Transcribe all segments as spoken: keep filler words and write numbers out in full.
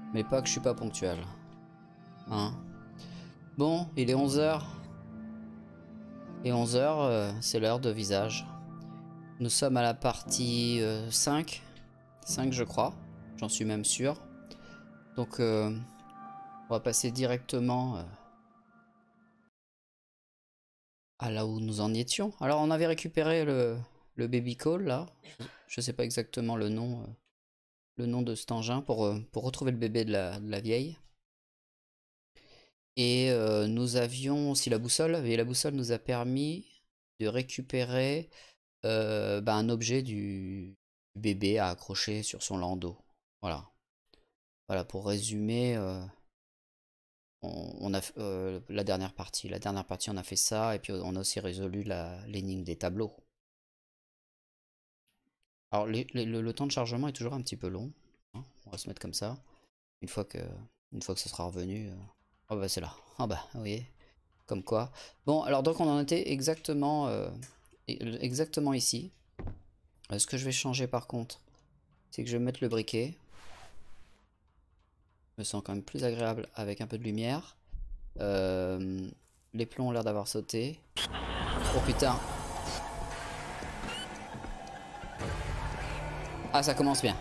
Mais pas que je suis pas ponctuel. Hein. Bon, il est onze heures. Et onze heures, euh, c'est l'heure de visage. Nous sommes à la partie euh, cinq. cinq je crois. J'en suis même sûr. Donc euh, on va passer directement euh, à là où nous en étions. Alors on avait récupéré le, le baby call là. Je sais pas exactement le nom, euh, le nom de cet engin pour, euh, pour retrouver le bébé de la, de la vieille. Et euh, nous avions aussi la boussole. Et la boussole nous a permis de récupérer euh, bah, un objet du bébé à accrocher sur son landau. Voilà. Voilà, pour résumer, euh, on, on a euh, la dernière partie. La dernière partie, on a fait ça, et puis on a aussi résolu l'énigme des tableaux. Alors, les, les, le, le temps de chargement est toujours un petit peu long. Hein, on va se mettre comme ça. Une fois que, une fois que ce sera revenu. Euh... Oh bah c'est là. Ah bah, vous voyez. Comme quoi. Bon, alors donc on en était exactement, euh, exactement ici. Euh, ce que je vais changer par contre, c'est que je vais mettre le briquet. Je me sens quand même plus agréable avec un peu de lumière. Euh, les plombs ont l'air d'avoir sauté. Oh putain. Ah, ça commence bien.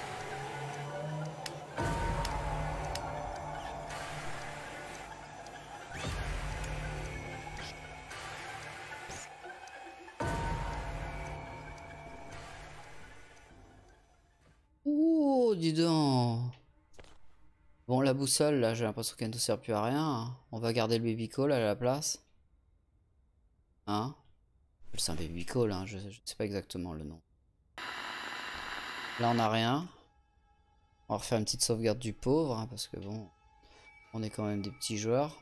Ouh, dis donc. Bon, la boussole, là, j'ai l'impression qu'elle ne sert plus à rien. Hein. On va garder le baby call à la place. Hein? C'est un baby call, hein. Je, je sais pas exactement le nom. Là, on n'a rien. On va refaire une petite sauvegarde du pauvre, hein, parce que bon, on est quand même des petits joueurs.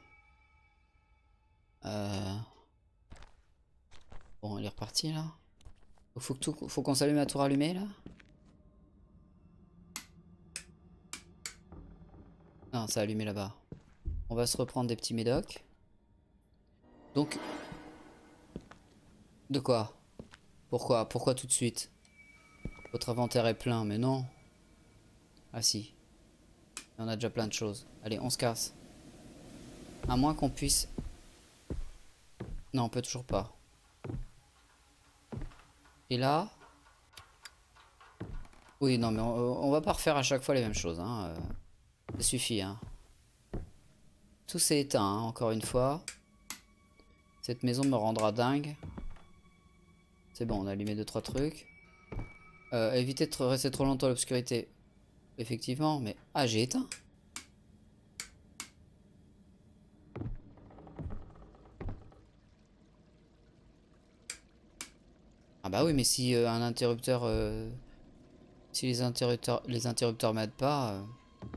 Euh... Bon, il est reparti, là. Faut que tout, faut qu'on s'allume la tour allumée, là. Non, ça a allumé là-bas. On va se reprendre des petits médocs. Donc... De quoi? Pourquoi? Pourquoi tout de suite? Votre inventaire est plein, mais non. Ah si. On a déjà plein de choses. Allez, on se casse. À moins qu'on puisse... Non, on peut toujours pas. Et là... Oui, non, mais on, on va pas refaire à chaque fois les mêmes choses. Hein. Euh, ça suffit. Hein. Tout s'est éteint, hein, encore une fois. Cette maison me rendra dingue. C'est bon, on a allumé deux trois trucs. Euh, éviter de rester trop longtemps à l'obscurité. Effectivement, mais... Ah, j'ai éteint. Ah bah oui, mais si euh, un interrupteur... Euh, si les interrupteurs les interrupteurs m'aident pas... Euh,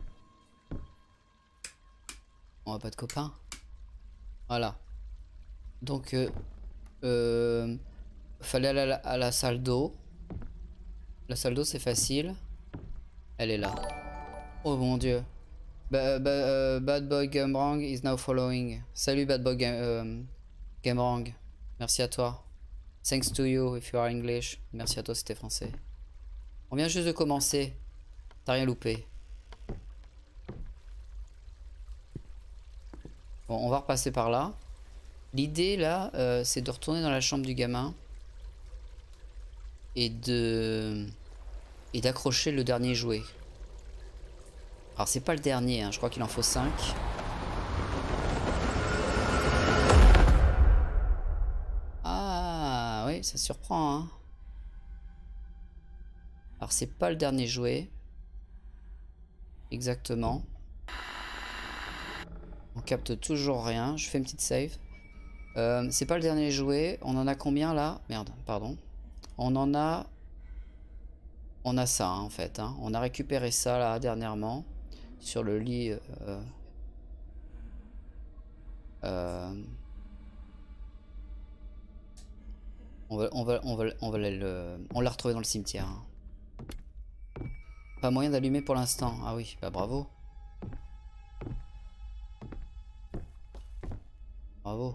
on va pas de copains. Voilà. Donc... Euh, euh, fallait aller à la, à la salle d'eau. La salle d'eau, c'est facile. Elle est là. Oh mon dieu. Ba ba euh, Bad Boy Gamerang is now following. Salut Bad Boy Ga euh, Gamerang. Merci à toi. Thanks to you if you are English. Merci à toi si t'es français. On vient juste de commencer. T'as rien loupé. Bon, on va repasser par là. L'idée là, euh, c'est de retourner dans la chambre du gamin. Et de... Et d'accrocher le dernier jouet. Alors c'est pas le dernier, hein. Je crois qu'il en faut cinq. Ah oui, ça surprend. Hein. Alors c'est pas le dernier jouet. Exactement. On capte toujours rien. Je fais une petite save. Euh, c'est pas le dernier jouet. On en a combien là? Merde, pardon. On en a... On a ça hein, en fait. Hein. On a récupéré ça là dernièrement. Sur le lit... Euh... Euh... On va, on va, on va, on va le... On l'a retrouvé dans le cimetière. Hein. Pas moyen d'allumer pour l'instant. Ah oui, bah bravo. Bravo.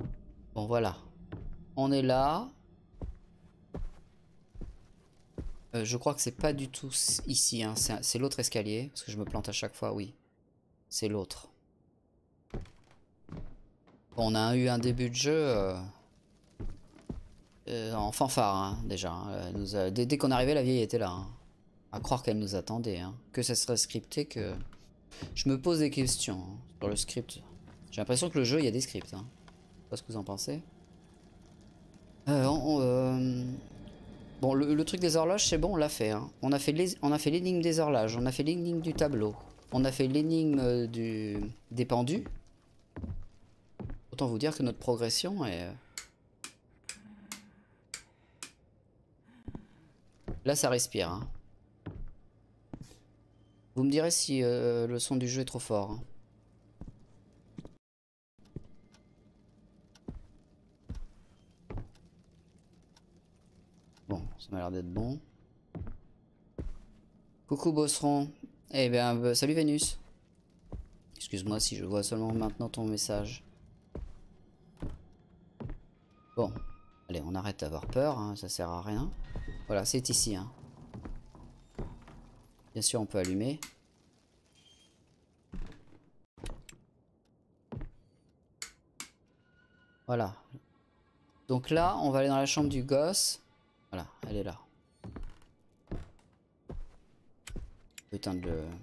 Bon voilà. On est là. Euh, je crois que c'est pas du tout ici, hein. C'est l'autre escalier, parce que je me plante à chaque fois, oui. C'est l'autre. On a eu un début de jeu euh, euh, en fanfare, hein, déjà. Hein. Nous a... Dès, dès qu'on arrivait, la vieille était là. Hein. À croire qu'elle nous attendait. Hein. Que ça serait scripté, que... Je me pose des questions hein, sur le script. J'ai l'impression que le jeu, il y a des scripts. Hein. Je sais pas ce que vous en pensez. Euh, on, euh... Bon, le, le truc des horloges, c'est bon, on l'a fait. Hein. On a fait l'énigme des horloges, on a fait l'énigme du tableau, on a fait l'énigme du des pendus. Autant vous dire que notre progression est... Là, ça respire. Hein. Vous me direz si euh, le son du jeu est trop fort. Hein. Bon, ça m'a l'air d'être bon. Coucou Bosseron. Eh bien, bah, salut Vénus. Excuse-moi si je vois seulement maintenant ton message. Bon, allez, on arrête d'avoir peur, hein, ça sert à rien. Voilà, c'est ici. Hein. Bien sûr, on peut allumer. Voilà. Donc là, on va aller dans la chambre du gosse. Voilà, elle est là. Putain de le...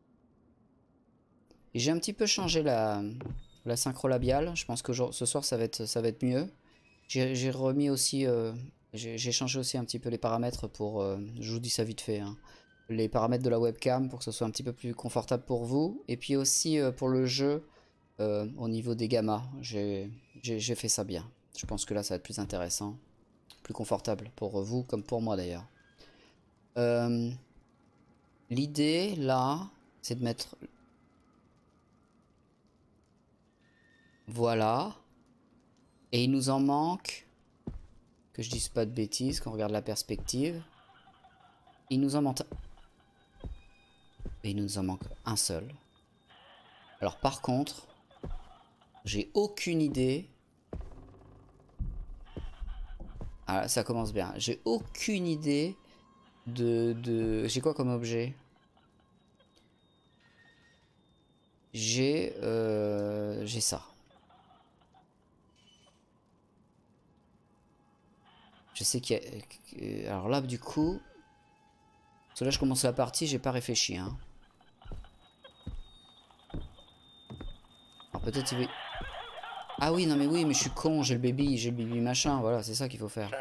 Et j'ai un petit peu changé la, la synchro labiale. Je pense que ce soir, ça va être, ça va être mieux. J'ai remis aussi... Euh, j'ai changé aussi un petit peu les paramètres pour... Euh, je vous dis ça vite fait. Hein, les paramètres de la webcam pour que ce soit un petit peu plus confortable pour vous. Et puis aussi euh, pour le jeu, euh, au niveau des gammas. J'ai fait ça bien. Je pense que là, ça va être plus intéressant. Plus confortable pour vous comme pour moi d'ailleurs. Euh, L'idée là, c'est de mettre... Voilà. Et il nous en manque... Que je dise pas de bêtises, qu'on regarde la perspective. Il nous en manque... Et il nous en manque un seul. Alors par contre, j'ai aucune idée... Ah, ça commence bien. J'ai aucune idée de... de... J'ai quoi comme objet? J'ai... Euh... J'ai ça. Je sais qu'il y a... Alors là, du coup... Parce que là, je commence la partie, j'ai pas réfléchi. Hein. Alors peut-être il va... Ah oui, non mais oui, mais je suis con, j'ai le baby, j'ai le baby machin, voilà, c'est ça qu'il faut faire.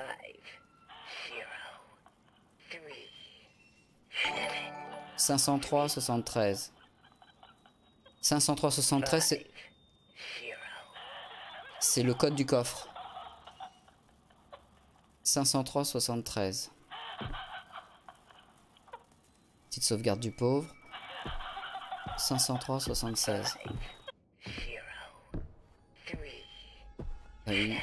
cinq cent trois soixante-treize. cinq cent trois soixante-treize, c'est... C'est le code du coffre. cinq cent trois soixante-treize. Petite sauvegarde du pauvre. cinq cent trois soixante-seize. Ah oui.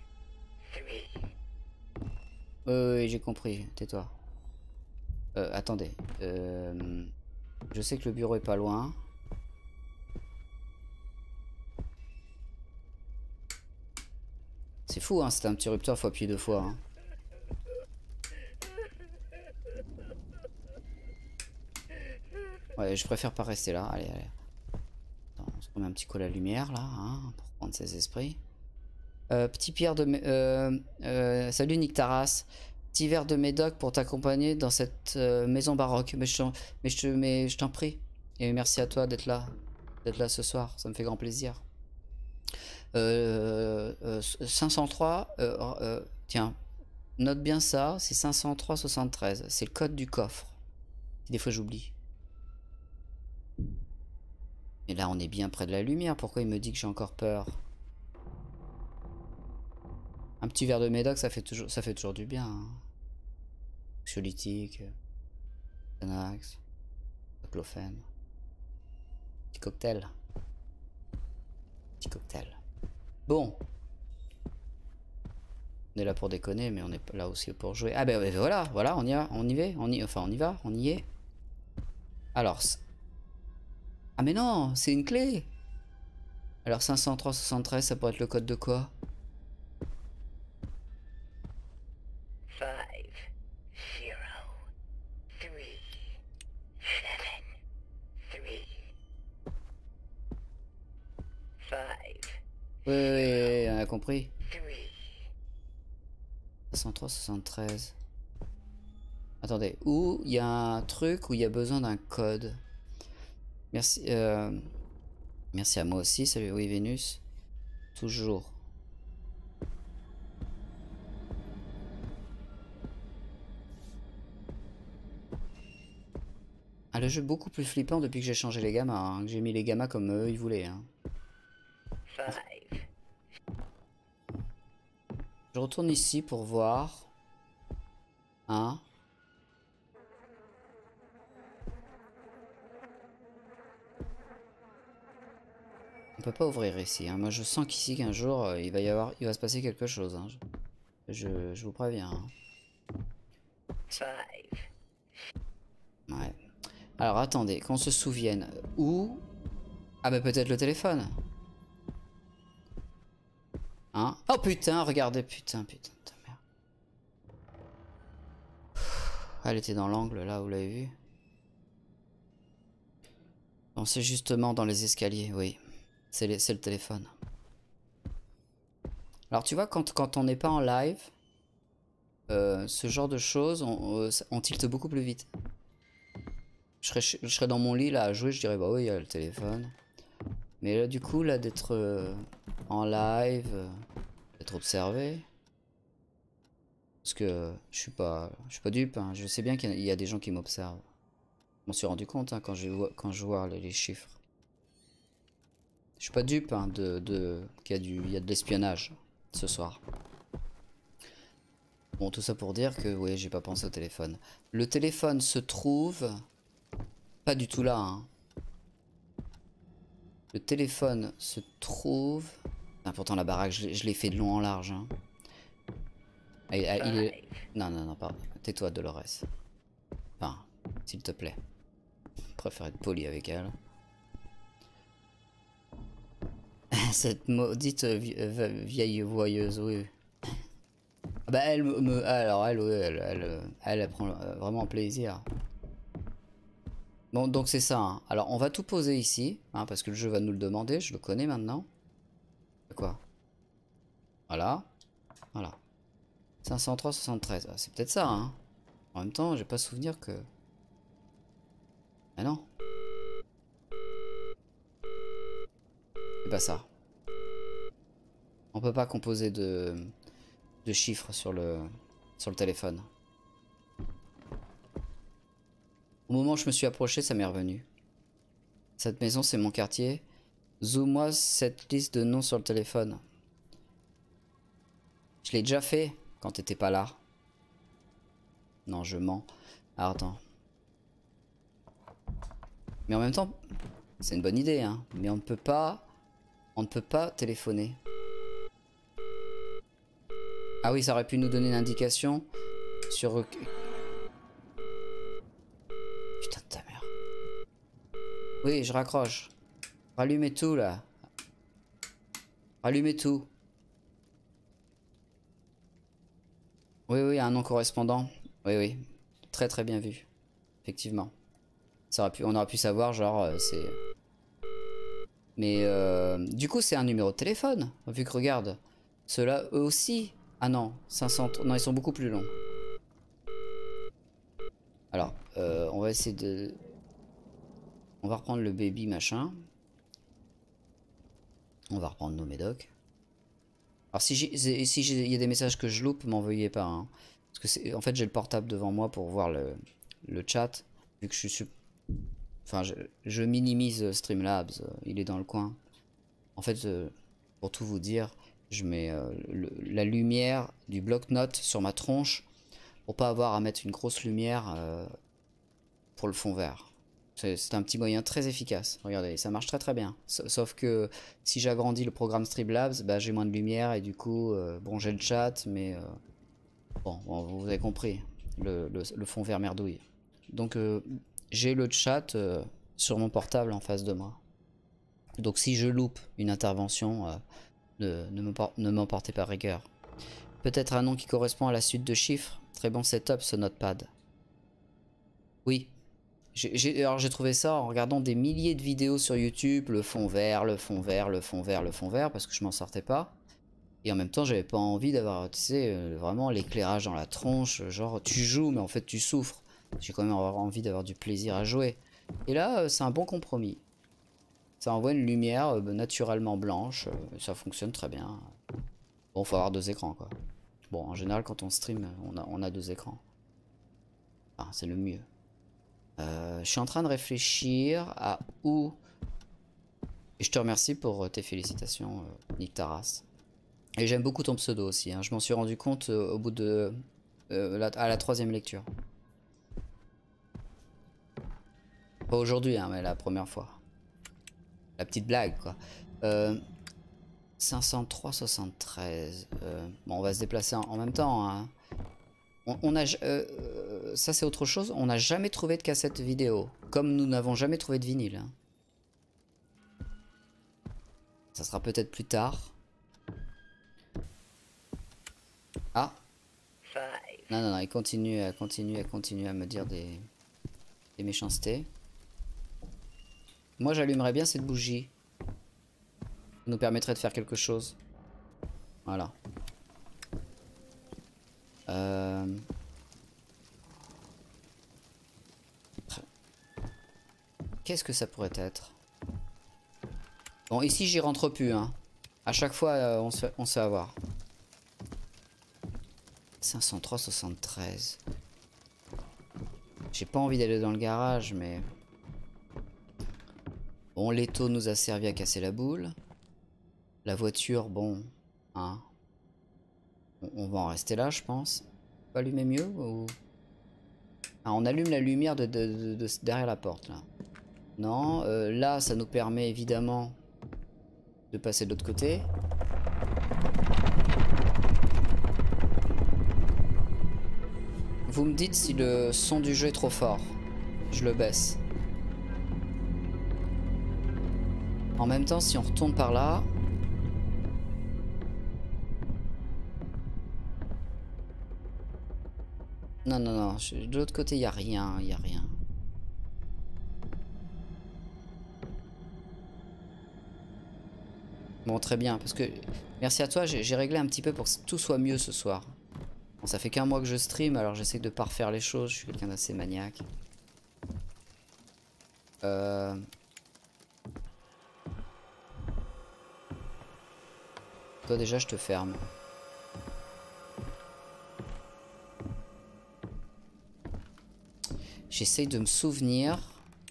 Euh, oui, j'ai compris, tais-toi. Euh, attendez. Euh, je sais que le bureau est pas loin. C'est fou, hein, c'est un petit rupteur, faut appuyer deux fois. Hein. Ouais, je préfère pas rester là. Allez, allez. Attends, on se remet un petit coup à la lumière là, hein, pour prendre ses esprits. Euh, petit Pierre de... Euh, euh, salut Nick Taras. Petit verre de médoc pour t'accompagner dans cette euh, maison baroque. Mais je, mais je, mais je t'en prie. Et merci à toi d'être là. D'être là ce soir. Ça me fait grand plaisir. Euh, euh, cinq cent trois. Euh, euh, tiens. Note bien ça. C'est cinq cent trois soixante-treize. C'est le code du coffre. Des fois j'oublie. Et là on est bien près de la lumière. Pourquoi il me dit que j'ai encore peur? Un petit verre de médoc, ça fait toujours, ça fait toujours du bien. Hein. Anxiolytique, Xanax, Baclofène. Petit cocktail. Petit cocktail. Bon. On est là pour déconner, mais on est là aussi pour jouer. Ah ben voilà, voilà, on y va, on y va, on y, enfin on y va, on y est. Alors. Ah mais non, c'est une clé. Alors cinq cent trois soixante-treize, ça pourrait être le code de quoi? Oui, oui, oui, on a compris. soixante-trois, soixante-treize. Attendez, où il y a un truc où il y a besoin d'un code. Merci. Euh... Merci à moi aussi. Salut, oui, Vénus. Toujours. Ah, le jeu est beaucoup plus flippant depuis que j'ai changé les gammas, hein, que j'ai mis les gammas comme eux ils voulaient. Hein. Je retourne ici pour voir. Hein. On peut pas ouvrir ici. Hein. Moi je sens qu'ici qu'un jour euh, il va y avoir, il va se passer quelque chose. Hein. Je, je, je vous préviens. Hein. Ouais. Alors attendez, qu'on se souvienne. Où? Ah bah peut-être le téléphone. Hein? Oh putain, regardez, putain, putain de ta merde. Elle était dans l'angle là, vous l'avez vu? Non, c'est justement dans les escaliers, oui. C'est le téléphone. Alors tu vois, quand, quand on n'est pas en live, euh, ce genre de choses, on, euh, on tilte beaucoup plus vite. Je serais, je serais dans mon lit là à jouer, je dirais bah oui, il y a le téléphone. Mais là du coup, là d'être euh, en live, euh, d'être observé... Parce que je suis pas, je suis pas dupe, hein. Je sais bien qu'il y, y a des gens qui m'observent. Je m'en suis rendu compte hein, quand, je vois, quand je vois les, les chiffres. Je suis pas dupe hein, de, de, qu'il y a, du, il y a de l'espionnage ce soir. Bon, tout ça pour dire que oui, j'ai pas pensé au téléphone. Le téléphone se trouve pas du tout là. Hein. Le téléphone se trouve... Ah, pourtant la baraque, je, je l'ai fait de long en large. Hein. Il, il est... Non, non, non, pardon. Tais-toi, Dolores. Enfin, s'il te plaît. Je préfère être poli avec elle. Cette maudite vieille voyeuse, oui. Bah elle me... Alors elle, oui, elle, elle, elle, elle prend vraiment plaisir. Bon, donc c'est ça. Hein. Alors on va tout poser ici, hein, parce que le jeu va nous le demander, je le connais maintenant. Quoi? Voilà. Voilà. cinq cent trois, soixante-treize. Ah, c'est peut-être ça, hein. En même temps, j'ai pas souvenir que... Ah non. C'est pas ça. On peut pas composer de, de chiffres sur le, sur le téléphone. Au moment où je me suis approché, ça m'est revenu. Cette maison, c'est mon quartier. Zoom-moi cette liste de noms sur le téléphone. Je l'ai déjà fait quand t'étais pas là. Non, je mens. Alors, attends. Mais en même temps, c'est une bonne idée, hein. Mais on ne peut pas... On ne peut pas téléphoner. Ah oui, ça aurait pu nous donner une indication sur... Putain de ta mère. Oui, je raccroche. Rallumez tout, là. Rallumez tout. Oui, oui, un nom correspondant. Oui, oui. Très, très bien vu. Effectivement. Ça aurait pu, on aurait pu savoir, genre, euh, c'est... Mais, euh, du coup, c'est un numéro de téléphone. Vu que, regarde, ceux-là, eux aussi... Ah non, cinq cents... Non, ils sont beaucoup plus longs. Alors, euh, on va essayer de... On va reprendre le baby machin. On va reprendre nos médocs. Alors si j'ai si il y a des messages que je loupe, m'en veuillez pas. Hein. Parce que c'est en fait j'ai le portable devant moi pour voir le, le chat. Vu que je suis... Enfin je, je minimise Streamlabs, il est dans le coin. En fait, euh, pour tout vous dire, je mets euh, le, la lumière du bloc-notes sur ma tronche. Pour pas avoir à mettre une grosse lumière euh, pour le fond vert. C'est un petit moyen très efficace. Regardez, ça marche très très bien. Sauf que si j'agrandis le programme Streamlabs, bah, j'ai moins de lumière et du coup, euh, bon, j'ai le chat, mais euh, bon, bon, vous avez compris, le, le, le fond vert merdouille. Donc, euh, j'ai le chat euh, sur mon portable en face de moi. Donc, si je loupe une intervention, euh, ne m'emportez pas rigueur. Peut-être un nom qui correspond à la suite de chiffres. Très bon setup ce notepad. Oui. Alors j'ai trouvé ça en regardant des milliers de vidéos sur YouTube, le fond vert, le fond vert, le fond vert, le fond vert, parce que je m'en sortais pas. Et en même temps, j'avais pas envie d'avoir, tu sais, euh, vraiment l'éclairage dans la tronche, genre tu joues, mais en fait tu souffres. J'ai quand même envie d'avoir du plaisir à jouer. Et là, euh, c'est un bon compromis. Ça envoie une lumière euh, naturellement blanche, euh, ça fonctionne très bien. Bon, faut avoir deux écrans, quoi. Bon, en général, quand on stream, on a, on a deux écrans. Enfin, c'est le mieux. Euh, je suis en train de réfléchir à où... Et je te remercie pour tes félicitations, euh, Nick Taras. Et j'aime beaucoup ton pseudo aussi, hein. Je m'en suis rendu compte euh, au bout de... Euh, la, à la troisième lecture. Pas aujourd'hui, hein, mais la première fois. La petite blague, quoi. Euh, cinq cent trois soixante-treize. Euh, bon, on va se déplacer en, en même temps, hein. On, on a, euh, ça c'est autre chose, on n'a jamais trouvé de cassette vidéo. Comme nous n'avons jamais trouvé de vinyle. Hein. Ça sera peut-être plus tard. Ah. Non, non, non, il continue, à continue, à continue à me dire des, des méchancetés. Moi j'allumerais bien cette bougie. Ça nous permettrait de faire quelque chose. Voilà. Euh... Qu'est-ce que ça pourrait être? Bon, ici j'y rentre plus, hein. À chaque fois, euh, on, se fait, on se fait avoir. cinq cent trois soixante-treize. J'ai pas envie d'aller dans le garage, mais... Bon, l'étau nous a servi à casser la boule. La voiture, bon... Hein. On, on va en rester là, je pense. On va allumer mieux ou... Ah, on allume la lumière de, de, de, de derrière la porte, là. Non, euh, là, ça nous permet évidemment de passer de l'autre côté. Vous me dites si le son du jeu est trop fort. Je le baisse. En même temps, si on retourne par là... Non, non, non. Je, de l'autre côté, il n'y a rien. Il n'y a rien. Bon, très bien. Parce que... Merci à toi. J'ai réglé un petit peu pour que tout soit mieux ce soir. Bon, ça fait qu'un mois que je stream, alors j'essaie de pas refaire les choses. Je suis quelqu'un d'assez maniaque. Euh... Toi déjà, je te ferme. J'essaye de me souvenir.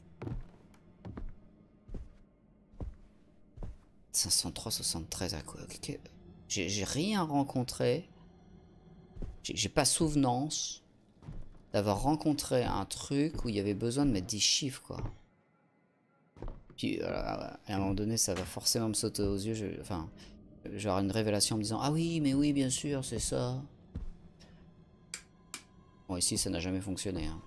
cinq cent trois soixante-treize à quoi? J'ai rien rencontré. J'ai pas souvenance d'avoir rencontré un truc où il y avait besoin de mettre dix chiffres, quoi. Puis euh, à un moment donné, ça va forcément me sauter aux yeux. Je, enfin, je vais avoir une révélation en me disant: ah oui, mais oui, bien sûr, c'est ça. Bon, ici, ça n'a jamais fonctionné. Hein.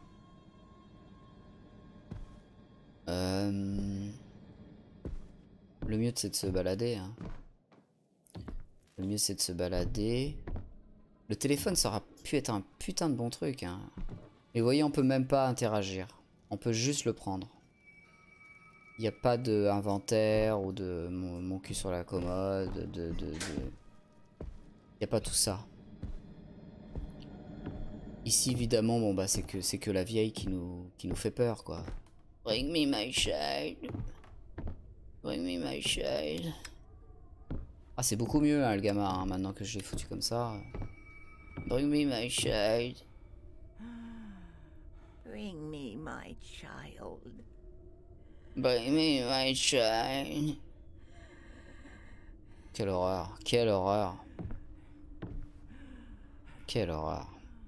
Euh... Le mieux, c'est de se balader. Hein. Le mieux, c'est de se balader. Le téléphone, ça aurait pu être un putain de bon truc. Hein. Et vous voyez, on peut même pas interagir. On peut juste le prendre. Il n'y a pas d'inventaire ou de mon, mon cul sur la commode. De, de, de... Il n'y a pas tout ça. Ici, évidemment, bon, bah, c'est que, c'est que la vieille qui nous, qui nous fait peur, quoi. Bring me my child. Bring me my child. Ah, c'est beaucoup mieux, hein, le gamin, hein, maintenant que je l'ai foutu comme ça. Bring me my child. Bring me my child. Bring me my child. Quelle horreur, quelle horreur. Quelle horreur.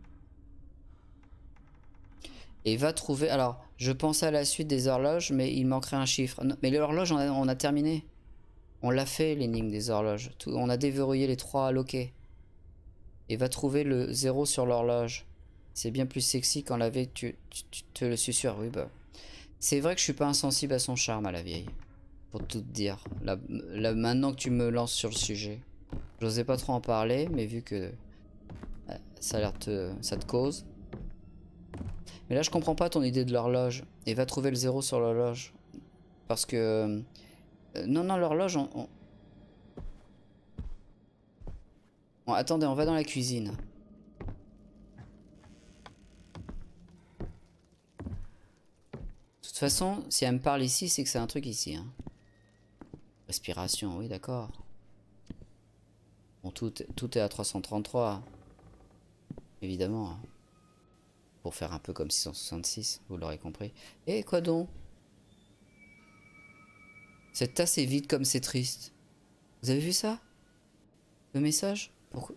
Et va trouver... Alors, je pensais à la suite des horloges, mais il manquerait un chiffre. Non, mais l'horloge, on a, on a terminé. On l'a fait, l'énigme des horloges. Tout, on a déverrouillé les trois loquets. Et va trouver le zéro sur l'horloge. C'est bien plus sexy quand la veille, tu, tu, tu te le susurres. Oui, bah. C'est vrai que je suis pas insensible à son charme, à la vieille. Pour tout te dire. Là, là, maintenant que tu me lances sur le sujet. J'osais pas trop en parler, mais vu que... Ça a l'air te... ça te cause... Mais Mais là, je comprends pas ton idée de l'horloge. Et va trouver le zéro sur l'horloge. Parce que... Euh, non, non, l'horloge, on, on... Bon, attendez, on va dans la cuisine. De toute façon, si elle me parle ici, c'est que c'est un truc ici. Hein. Respiration, oui, d'accord. Bon, tout, tout est à trois cent trente-trois. Évidemment. Pour faire un peu comme six cent soixante-six, vous l'aurez compris. Et quoi donc? Cette tasse est vide comme c'est triste. Vous avez vu ça? Le message? Pourquoi?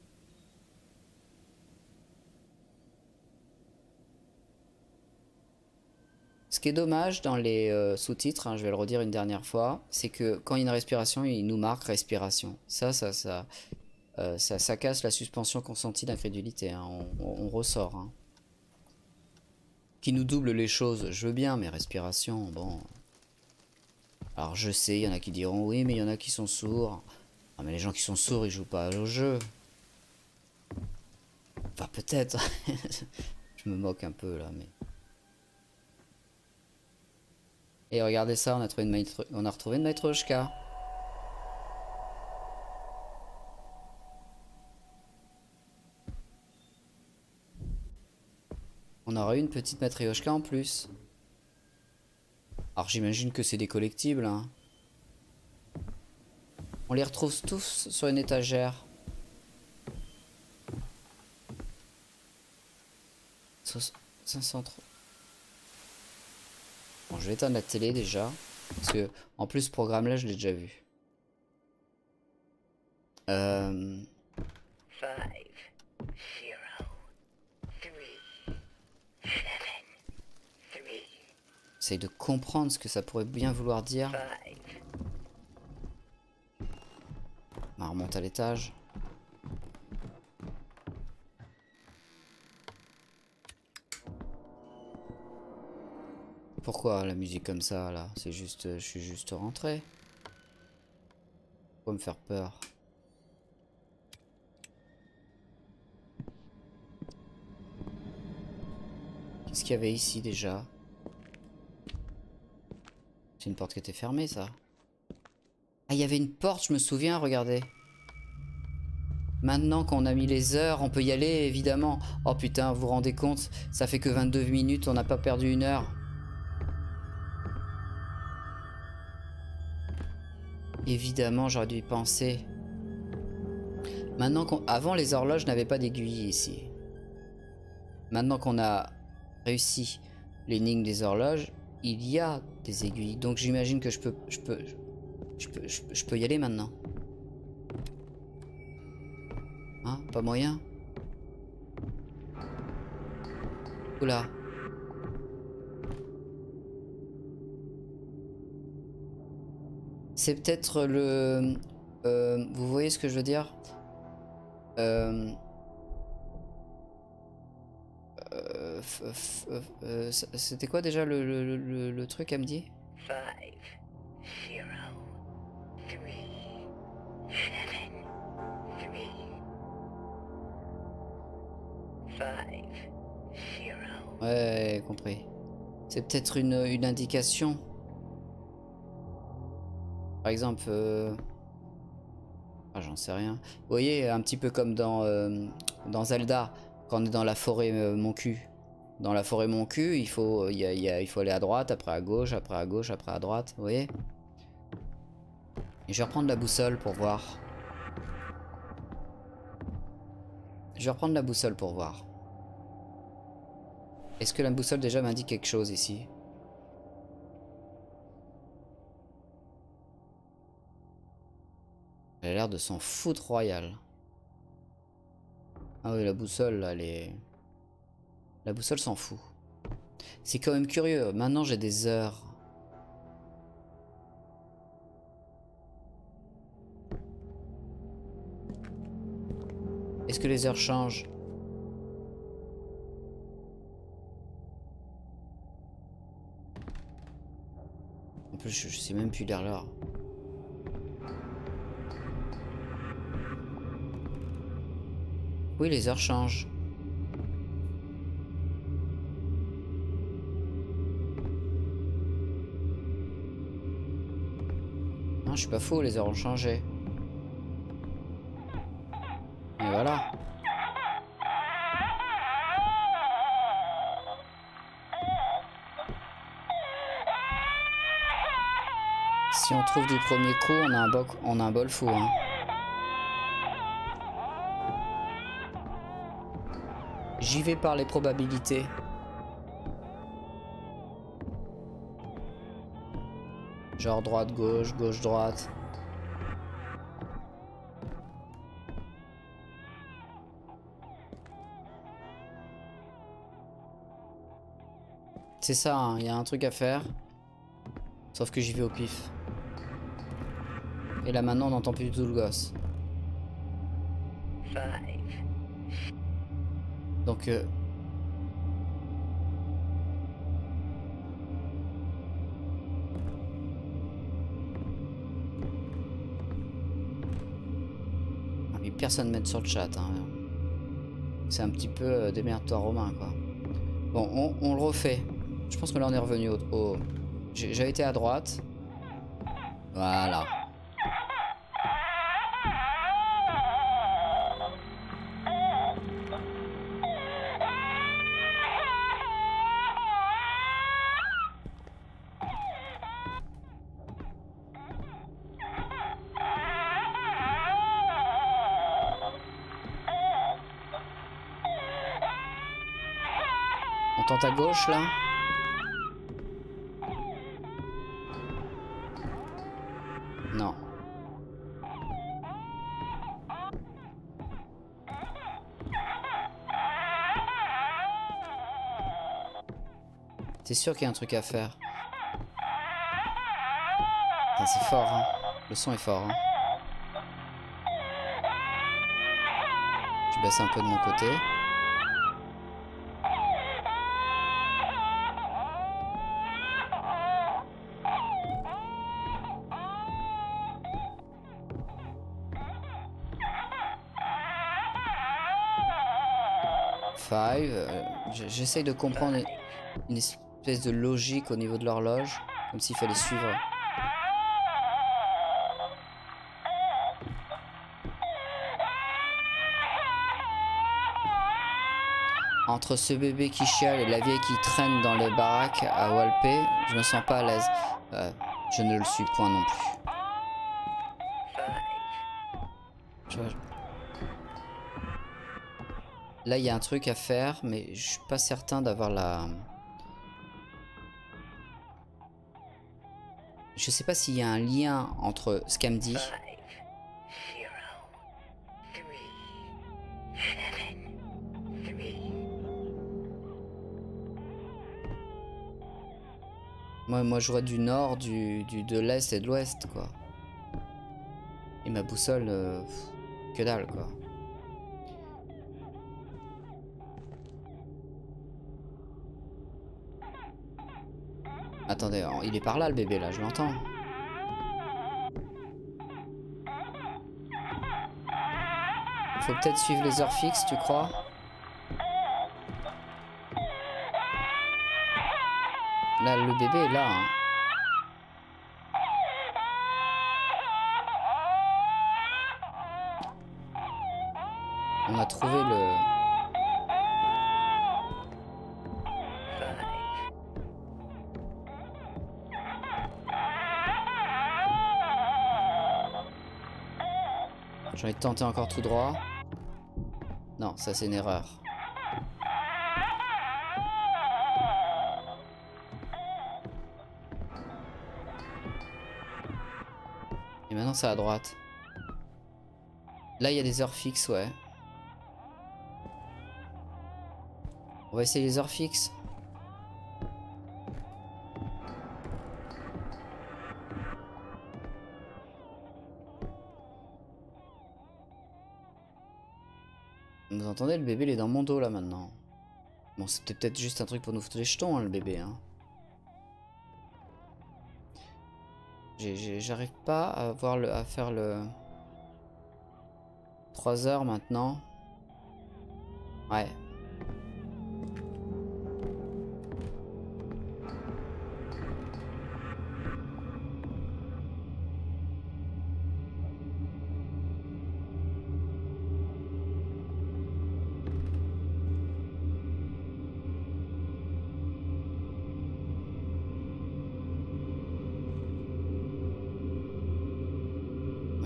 Ce qui est dommage dans les euh, sous-titres, hein, je vais le redire une dernière fois, c'est que quand il y a une respiration, il nous marque respiration. Ça, ça, ça, euh, ça, ça casse la suspension consentie d'incrédulité. Hein. On, on, on ressort. Hein. Qui nous double les choses, je veux bien, mais respiration, bon. Alors je sais, il y en a qui diront oui, mais il y en a qui sont sourds. Ah, mais les gens qui sont sourds, ils jouent pas au jeu. Enfin, peut-être. Je me moque un peu là, mais. Et regardez ça, on a trouvé une maître... on a retrouvé une matryoshka. On aura eu une petite matryoshka en plus. Alors j'imagine que c'est des collectibles. Hein. On les retrouve tous sur une étagère. cinq cent trois. Bon, je vais éteindre la télé déjà. Parce que, en plus, ce programme-là, je l'ai déjà vu. Euh... Five, zero, three, seven, three. J'essaye de comprendre ce que ça pourrait bien vouloir dire. Five. On remonte à l'étage. Pourquoi la musique comme ça là? C'est juste, je suis juste rentré. Pourquoi me faire peur? Qu'est-ce qu'il y avait ici déjà? C'est une porte qui était fermée ça. Ah, il y avait une porte, je me souviens, regardez. Maintenant qu'on a mis les heures, on peut y aller évidemment. Oh putain, vous vous rendez compte? Ça fait que vingt-deux minutes, on n'a pas perdu une heure. Évidemment, j'aurais dû y penser. Maintenant qu'on... Avant, les horloges n'avaient pas d'aiguille ici. Maintenant qu'on a réussi l'énigme des horloges, il y a des aiguilles. Donc j'imagine que je peux... Je peux... Je peux, je, je peux y aller maintenant. Hein? Pas moyen? Oula. C'est peut-être le... Euh, vous voyez ce que je veux dire? euh, euh, euh, C'était quoi déjà le, le, le, le truc qu'elle me dit? Five, zero, three, seven, three. Five, zero. Ouais, compris. C'est peut-être une, une indication. Par exemple, euh... ah, j'en sais rien. Vous voyez, un petit peu comme dans, euh, dans Zelda, quand on est dans la forêt euh, mon cul. Dans la forêt mon cul, il faut, y a, y a, il faut aller à droite, après à gauche, après à gauche, après à droite. Vous voyez? Et je vais reprendre la boussole pour voir. Je vais reprendre la boussole pour voir. Est-ce que la boussole déjà m'indique quelque chose ici? Elle a l'air de s'en foutre royal. Ah oui, la boussole, là, elle est... La boussole s'en fout. C'est quand même curieux. Maintenant, j'ai des heures. Est-ce que les heures changent? En plus, je, je sais même plus lire l'heure. Oui, les heures changent. je suis pas fou, les heures ont changé. Et voilà. Si on trouve du premier coup, on a un, bo on a un bol fou. Hein. J'y vais par les probabilités. Genre droite, gauche, gauche, droite. C'est ça, il hein, y a un truc à faire. Sauf que j'y vais au pif. Et là maintenant on n'entend plus du tout le gosse. Donc euh... ah, mais personne m'aide sur le chat. Hein. C'est un petit peu euh, démerde-toi Romain quoi. Bon, on, on le refait. Je pense que là on est revenu au... au... J'ai été à droite. Voilà. On tente à gauche là. Non. T'es sûr qu'il y a un truc à faire? Ah, c'est fort, hein. Le son est fort. Hein. Je baisse un peu de mon côté. Five. Euh, J'essaye de comprendre une espèce de logique au niveau de l'horloge, comme s'il fallait suivre. Entre ce bébé qui chiale et la vieille qui traîne dans les baraques à Walpé, je me sens pas à l'aise. Euh, je ne le suis point non plus. Je... Là, il y a un truc à faire, mais je suis pas certain d'avoir la... Je sais pas s'il y a un lien entre ce qu'elle me dit. Moi, moi, je vois du nord, du, du de l'est et de l'ouest, quoi. Et ma boussole, euh, que dalle, quoi. Attendez, il est par là le bébé là, je l'entends. Il faut peut-être suivre les heures fixes, tu crois? Là, le bébé est là. Hein. On a trouvé le... J'ai envie de tenter encore tout droit. Non, ça c'est une erreur. Et maintenant c'est à droite. Là il y a des heures fixes, ouais. On va essayer les heures fixes. Vous entendez, le bébé il est dans mon dos là maintenant. Bon, c'était peut-être juste un truc pour nous foutre les jetons, hein, le bébé. Hein. J'arrive pas à, voir le, à faire le... trois heures maintenant. Ouais.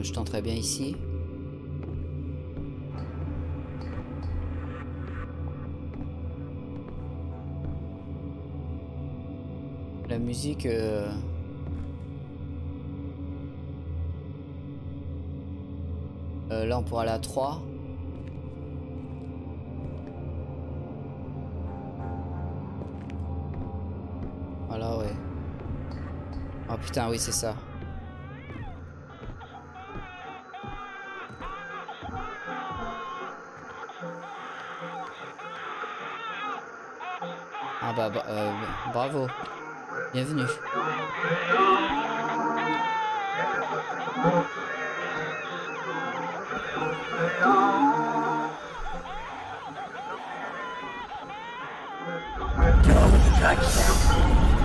je tenterai bien ici. La musique... Euh... Euh, là on pourra aller à trois. Voilà, ouais. Oh putain, oui, c'est ça. Ah bah, bah euh, bravo. Bienvenue. Don't touch them.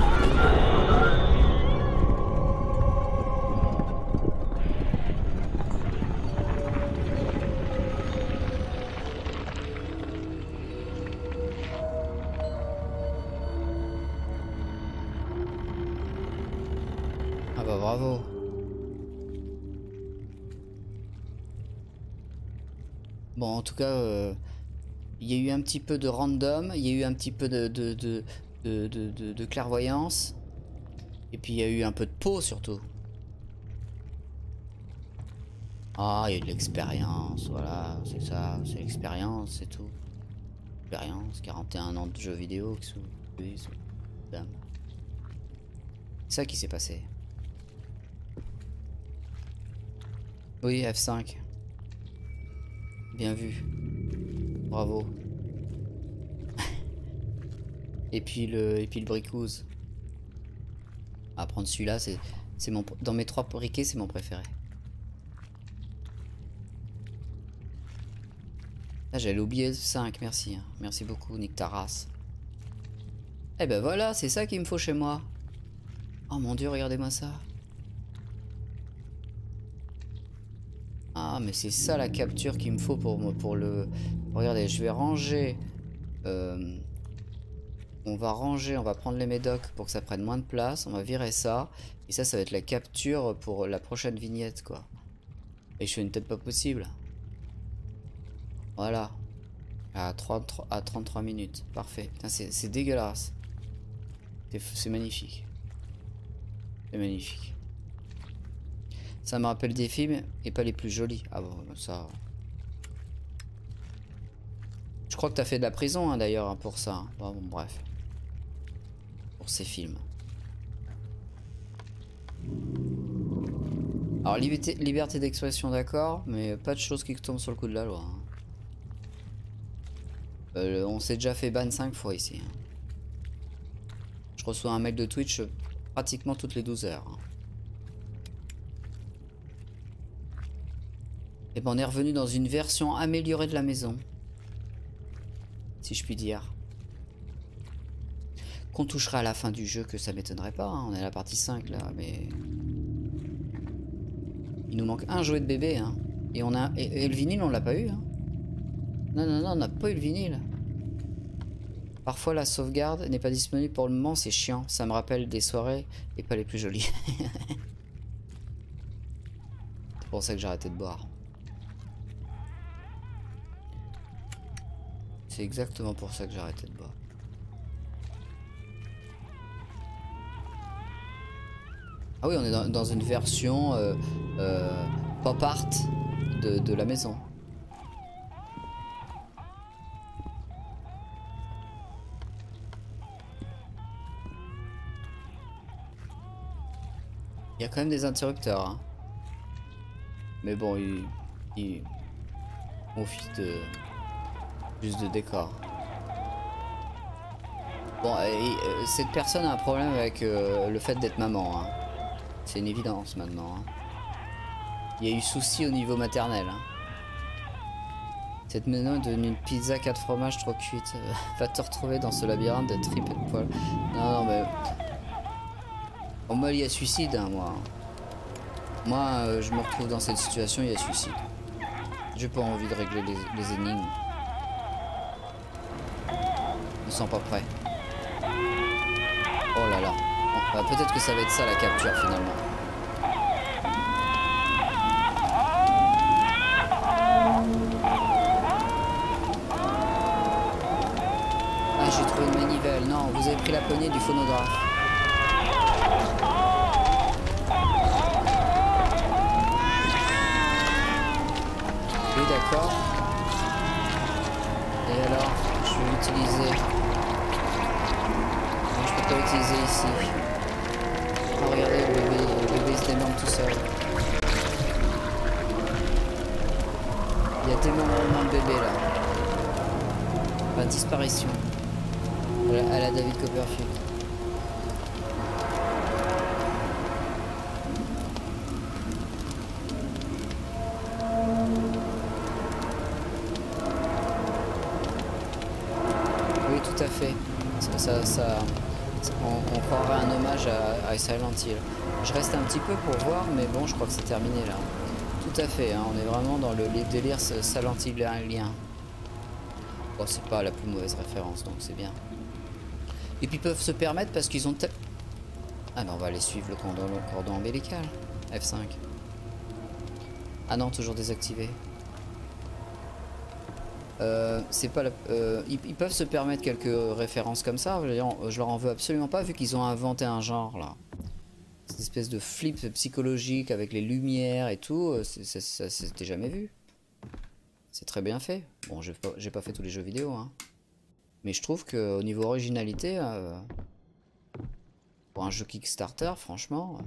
Ah bah bravo. Bon, en tout cas, euh, il y a eu un petit peu de random, il y a eu un petit peu de, de, de, de, de, de, de clairvoyance. Et puis il y a eu un peu de peau surtout. Ah, il y a eu de l'expérience, voilà, c'est ça, c'est l'expérience, c'est tout. Expérience, quarante et un ans de jeux vidéo, oui, c'est ça qui s'est passé. Oui, F cinq. Bien vu. Bravo. Et puis le et puis le bricouse. À prendre celui-là, c'est c'est mon dans mes trois briquets, c'est mon préféré. Ah, j'allais oublier F cinq, merci. Hein. Merci beaucoup, Nick Taras. Eh ben voilà, c'est ça qu'il me faut chez moi. Oh mon dieu, regardez-moi ça. Ah mais c'est ça la capture qu'il me faut pour, pour le... Regardez, je vais ranger... Euh, on va ranger, on va prendre les médocs pour que ça prenne moins de place. On va virer ça. Et ça, ça va être la capture pour la prochaine vignette, quoi. Et je fais une tête pas possible. Voilà. À, trente, à trente-trois minutes. Parfait. C'est dégueulasse. C'est magnifique. C'est magnifique. Ça me rappelle des films et pas les plus jolis. Ah bon, ça... Je crois que t'as fait de la prison hein, d'ailleurs hein, pour ça. Hein. Bon, bon, bref. Pour ces films. Alors liberté, liberté d'expression d'accord, mais pas de choses qui tombent sur le coup de la loi. Hein. Euh, on s'est déjà fait ban cinq fois ici. Hein. Je reçois un mail de Twitch pratiquement toutes les douze heures. Hein. Et ben on est revenu dans une version améliorée de la maison. Si je puis dire. Qu'on touchera à la fin du jeu, que ça m'étonnerait pas. Hein. On est à la partie cinq là, mais... Il nous manque un jouet de bébé. Hein. Et, on a... et, et le vinyle, on l'a pas eu. Hein. Non, non, non, on n'a pas eu le vinyle. Parfois la sauvegarde n'est pas disponible pour le moment, c'est chiant. Ça me rappelle des soirées et pas les plus jolies. C'est pour ça que j'ai arrêté de boire. C'est exactement pour ça que j'ai arrêté de boire. Ah oui, on est dans, dans une version euh, euh, pop art de, de la maison. Il y a quand même des interrupteurs. Hein. Mais bon, il, il profite de... Juste de décor. Bon, et, et, cette personne a un problème avec euh, le fait d'être maman. Hein. C'est une évidence maintenant. Hein. Il y a eu souci au niveau maternel. Hein. Cette maison est devenue une pizza quatre fromages trop cuite. Euh, va te retrouver dans ce labyrinthe de tripes et de poils. Non, non, mais... Au moins, il y a suicide, hein, moi. Moi, euh, je me retrouve dans cette situation, il y a suicide. J'ai pas envie de régler les, les énigmes. Ils sont pas prêts. Oh là là. Bon, bah, peut-être que ça va être ça la capture finalement. manivelle. Non, vous avez pris la poignée du phonographe. Oui, d'accord. Et alors, je vais l'utiliser. Non, je peux pas l'utiliser ici. Oh, regardez, le bébé, le bébé se démembre tout seul. Il y a démembrement de bébé là. Enfin, disparition. À la, à la David Copperfield. Oui, tout à fait. Ça, ça, ça on, on croirait un hommage à, à Silent Hill. Je reste un petit peu pour voir, mais bon, je crois que c'est terminé là. Tout à fait, hein, on est vraiment dans le délire Silent Hill lien. Bon, c'est pas la plus mauvaise référence, donc c'est bien. Et puis ils peuvent se permettre parce qu'ils ont... Ah non, on va aller suivre le cordon, le cordon ombilical. F cinq. Ah non, toujours désactivé. Euh, c'est pas la... euh, ils, ils peuvent se permettre quelques références comme ça. Je leur en veux absolument pas vu qu'ils ont inventé un genre là. Cette espèce de flip psychologique avec les lumières et tout, ça s'était jamais vu. C'est très bien fait. Bon, j'ai pas, j'ai pas fait tous les jeux vidéo, hein. Mais je trouve que au niveau originalité, euh, pour un jeu Kickstarter, franchement,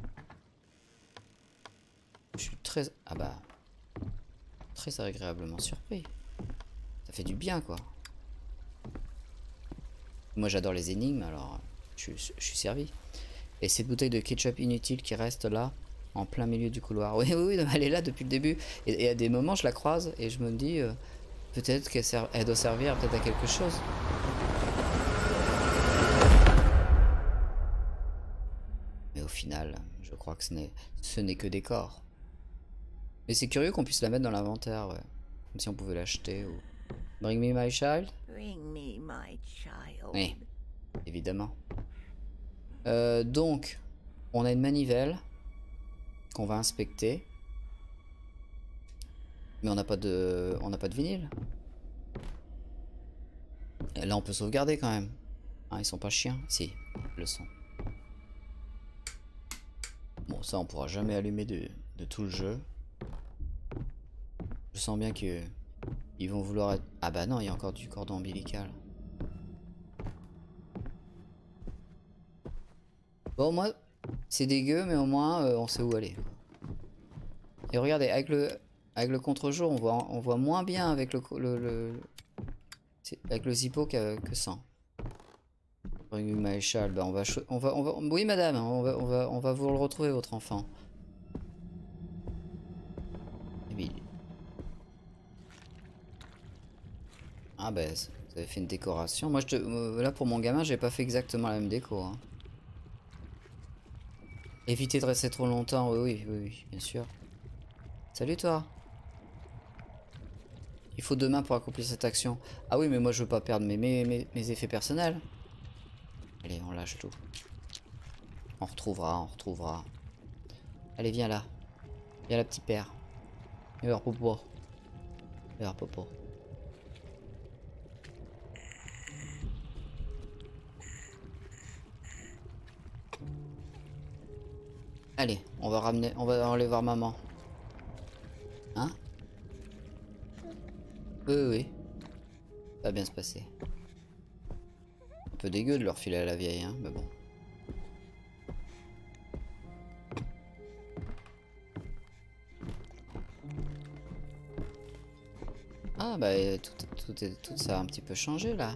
je suis très, ah bah, très agréablement surpris. Ça fait du bien, quoi. Moi, j'adore les énigmes, alors je, je, je suis servi. Et cette bouteille de ketchup inutile qui reste là, en plein milieu du couloir. Oui, oui, oui, elle est là depuis le début. Et, et à des moments, je la croise et je me dis, euh, peut-être qu'elle elle doit servir peut-être à quelque chose. Mais au final, je crois que ce n'est ce n'est que décor. Mais c'est curieux qu'on puisse la mettre dans l'inventaire, ouais. Comme si on pouvait l'acheter ou... Bring me my child. Bring me my child. Oui, évidemment. Euh, donc, on a une manivelle qu'on va inspecter. Mais on n'a pas de... On n'a pas de vinyle. Et là, on peut sauvegarder quand même. Ah, ils sont pas chiens. Si, ils le sont. Bon, ça, on pourra jamais allumer de, de tout le jeu. Je sens bien que ils vont vouloir être... Ah bah non, il y a encore du cordon ombilical. Bon, moi, c'est dégueu, mais au moins, euh, on sait où aller. Et regardez, avec le, avec le contre-jour, on voit, on voit moins bien avec le, le, le avec le zippo que, que sans. Maréchal, bah on va, on va, on va, oui madame, on va, on va, on va vous le retrouver votre enfant. Et puis... Ah bah, vous avez fait une décoration. Moi, je te, euh, là pour mon gamin, j'ai pas fait exactement la même déco. Hein. Éviter de rester trop longtemps, oui, oui, oui, oui, bien sûr. Salut toi. Il faut deux mains pour accomplir cette action. Ah oui, mais moi je veux pas perdre mes, mes, mes, mes effets personnels. Allez, on lâche tout. On retrouvera, on retrouvera. Allez, viens là. Viens là, petit père. Viens voir Popo. Viens voir Popo. Allez, on va ramener, on va aller voir maman. Hein? Oui, oui, oui. Ça va bien se passer. Un peu dégueu de leur filer à la vieille, hein, mais bon. Ah bah tout, tout, est, tout ça a un petit peu changé là.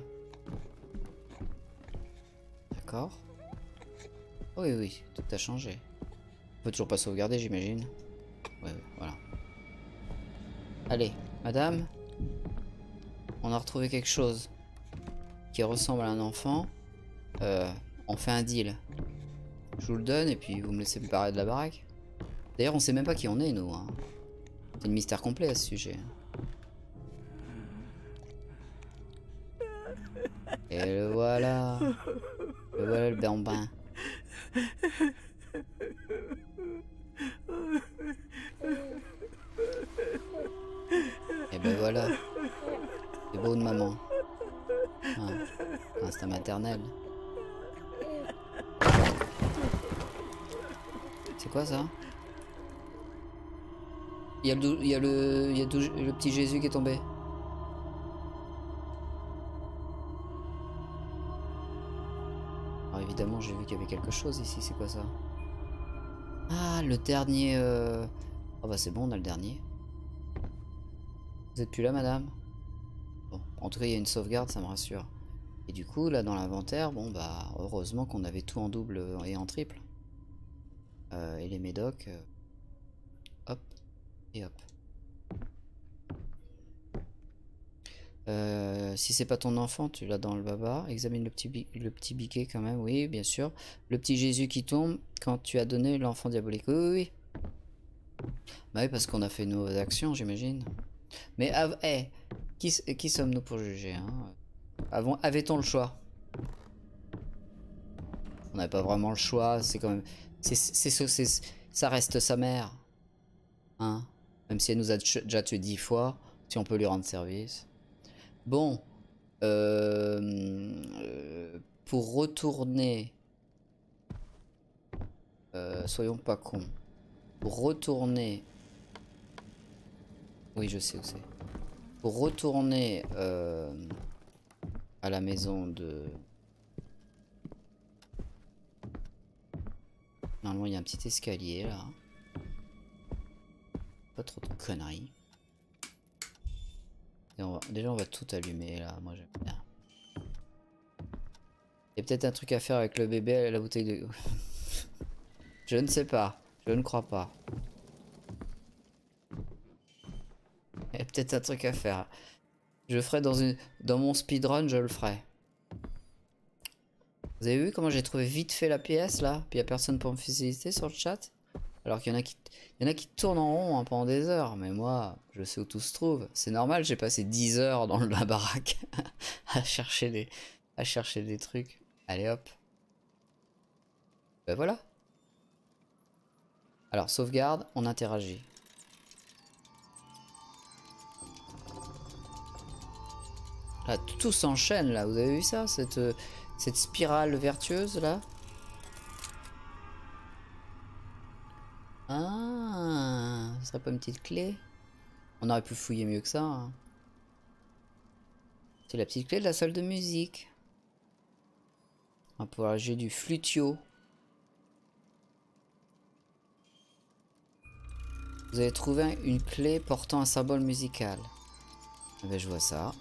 D'accord. Oui, oui, tout a changé. On peut toujours pas sauvegarder, j'imagine. Ouais, ouais, voilà. Allez, madame. On a retrouvé quelque chose qui ressemble à un enfant. Euh, on fait un deal. Je vous le donne et puis vous me laissez me barrer de la baraque. D'ailleurs, on sait même pas qui on est, nous. Hein. C'est le mystère complet à ce sujet. Et le voilà. Le voilà le bambin. Et ben voilà. C'est beau de maman. Ah, un reste un maternel. C'est quoi ça? Il y a le, il y a le, il y a le petit Jésus qui est tombé. Alors évidemment, j'ai vu qu'il y avait quelque chose ici. C'est quoi ça? Ah, le dernier. Euh... Oh bah c'est bon, on a le dernier. Vous êtes plus là, madame? Bon, en tout cas, il y a une sauvegarde, ça me rassure. Et du coup, là, dans l'inventaire, bon bah, heureusement qu'on avait tout en double et en triple. Euh, et les médocs. Euh... Hop. Et hop. Euh, si c'est pas ton enfant, tu l'as dans le baba. Examine le petit, le petit biquet quand même, oui, bien sûr. Le petit Jésus qui tombe quand tu as donné l'enfant diabolique. Oui, oui, oui. Bah oui, parce qu'on a fait nos actions, j'imagine. Mais, av hey, qui, qui sommes-nous pour juger, hein? Avons, avait-on le choix? On n'avait pas vraiment le choix, c'est quand même... c'est, c'est, c'est, ça reste sa mère. Hein? Même si elle nous a déjà tué dix fois, si on peut lui rendre service. Bon. Euh, euh, pour retourner... Euh, soyons pas cons. Pour retourner... Oui, je sais où c'est. Pour retourner euh, à la maison de... Normalement, il y a un petit escalier, là. Pas trop de conneries. Et on va... Déjà, on va tout allumer, là. Moi, j'aime bien. Il y a peut-être un truc à faire avec le bébé et la bouteille de... Je ne sais pas. Je ne crois pas. Il y a peut-être un truc à faire. Je ferai dans une dans mon speedrun, je le ferai. Vous avez vu comment j'ai trouvé vite fait la pièce là? Puis il n'y a personne pour me féliciter sur le chat. Alors qu'il y en a qui il y en a qui tournent en rond hein, pendant des heures. Mais moi, je sais où tout se trouve. C'est normal, j'ai passé dix heures dans la baraque à chercher des à chercher des trucs. Allez hop. Ben voilà. Alors sauvegarde, on interagit. Là, tout s'enchaîne là, vous avez vu ça, cette, euh, cette spirale vertueuse là. Ah, ce serait pas une petite clé? On aurait pu fouiller mieux que ça. Hein. C'est la petite clé de la salle de musique. On va pouvoir jouer du flutio. Vous avez trouvé une clé portant un symbole musical. Eh ben, je vois ça.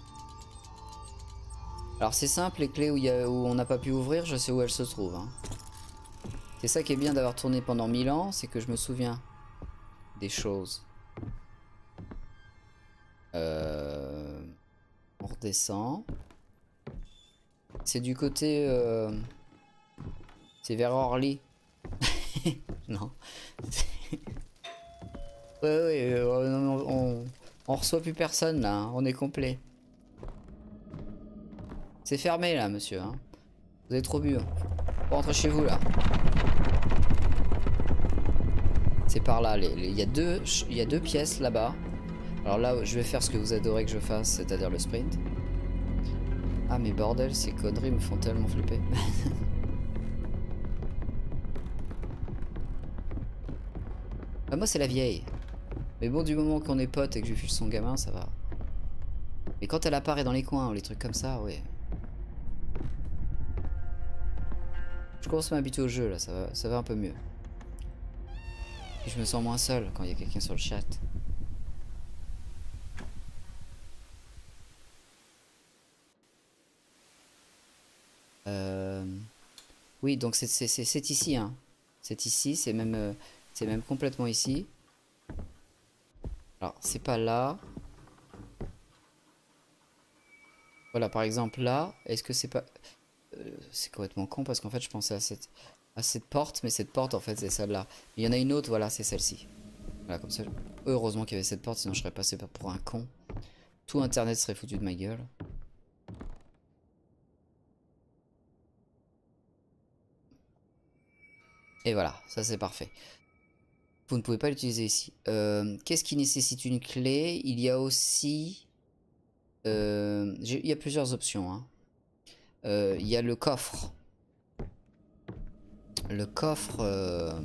Alors c'est simple, les clés où, y a, où on n'a pas pu ouvrir, je sais où elles se trouvent. Hein. C'est ça qui est bien d'avoir tourné pendant mille ans, c'est que je me souviens des choses. Euh, on redescend. C'est du côté... Euh, c'est vers Orly. Non. Ouais, ouais, on, on, on reçoit plus personne là, hein. On est complet. C'est fermé là, monsieur. Hein. Vous avez trop bu. Hein. Faut rentrer chez vous là. C'est par là. Il y a deux, il y a deux pièces là-bas. Alors là, je vais faire ce que vous adorez que je fasse, c'est-à-dire le sprint. Ah mais bordel, ces conneries me font tellement flipper. Ah, moi c'est la vieille. Mais bon, du moment qu'on est potes et que je fiche son gamin, ça va. Mais quand elle apparaît dans les coins ou les trucs comme ça, ouais. Je commence à m'habituer au jeu là, ça va, ça va un peu mieux. Et je me sens moins seul quand il y a quelqu'un sur le chat. Euh... Oui, donc c'est ici, hein. C'est ici, c'est même, euh, c'est même complètement ici. Alors, c'est pas là. Voilà, par exemple là, est-ce que c'est pas... Euh, c'est complètement con parce qu'en fait je pensais à cette, à cette porte, mais cette porte en fait c'est celle-là. Il y en a une autre, voilà, c'est celle-ci. Voilà, comme ça. Heureusement qu'il y avait cette porte, sinon je serais passé pour un con. Tout internet serait foutu de ma gueule. Et voilà, ça c'est parfait. Vous ne pouvez pas l'utiliser ici. Euh, Qu'est-ce qui nécessite une clé? Il y a aussi... Euh, il y a plusieurs options. Hein. euh, y a le coffre. Le coffre... euh,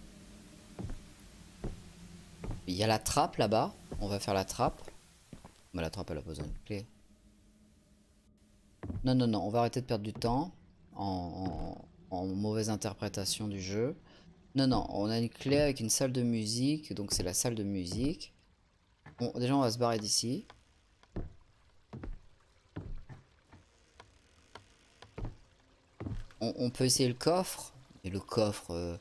il y a la trappe là-bas. On va faire la trappe. Mais la trappe, elle a besoin de clé. Non, non, non. On va arrêter de perdre du temps en, en, en mauvaise interprétation du jeu. Non, non. On a une clé avec une salle de musique. Donc c'est la salle de musique. Bon, déjà, on va se barrer d'ici. On, on peut essayer le coffre. Et le coffre... Euh...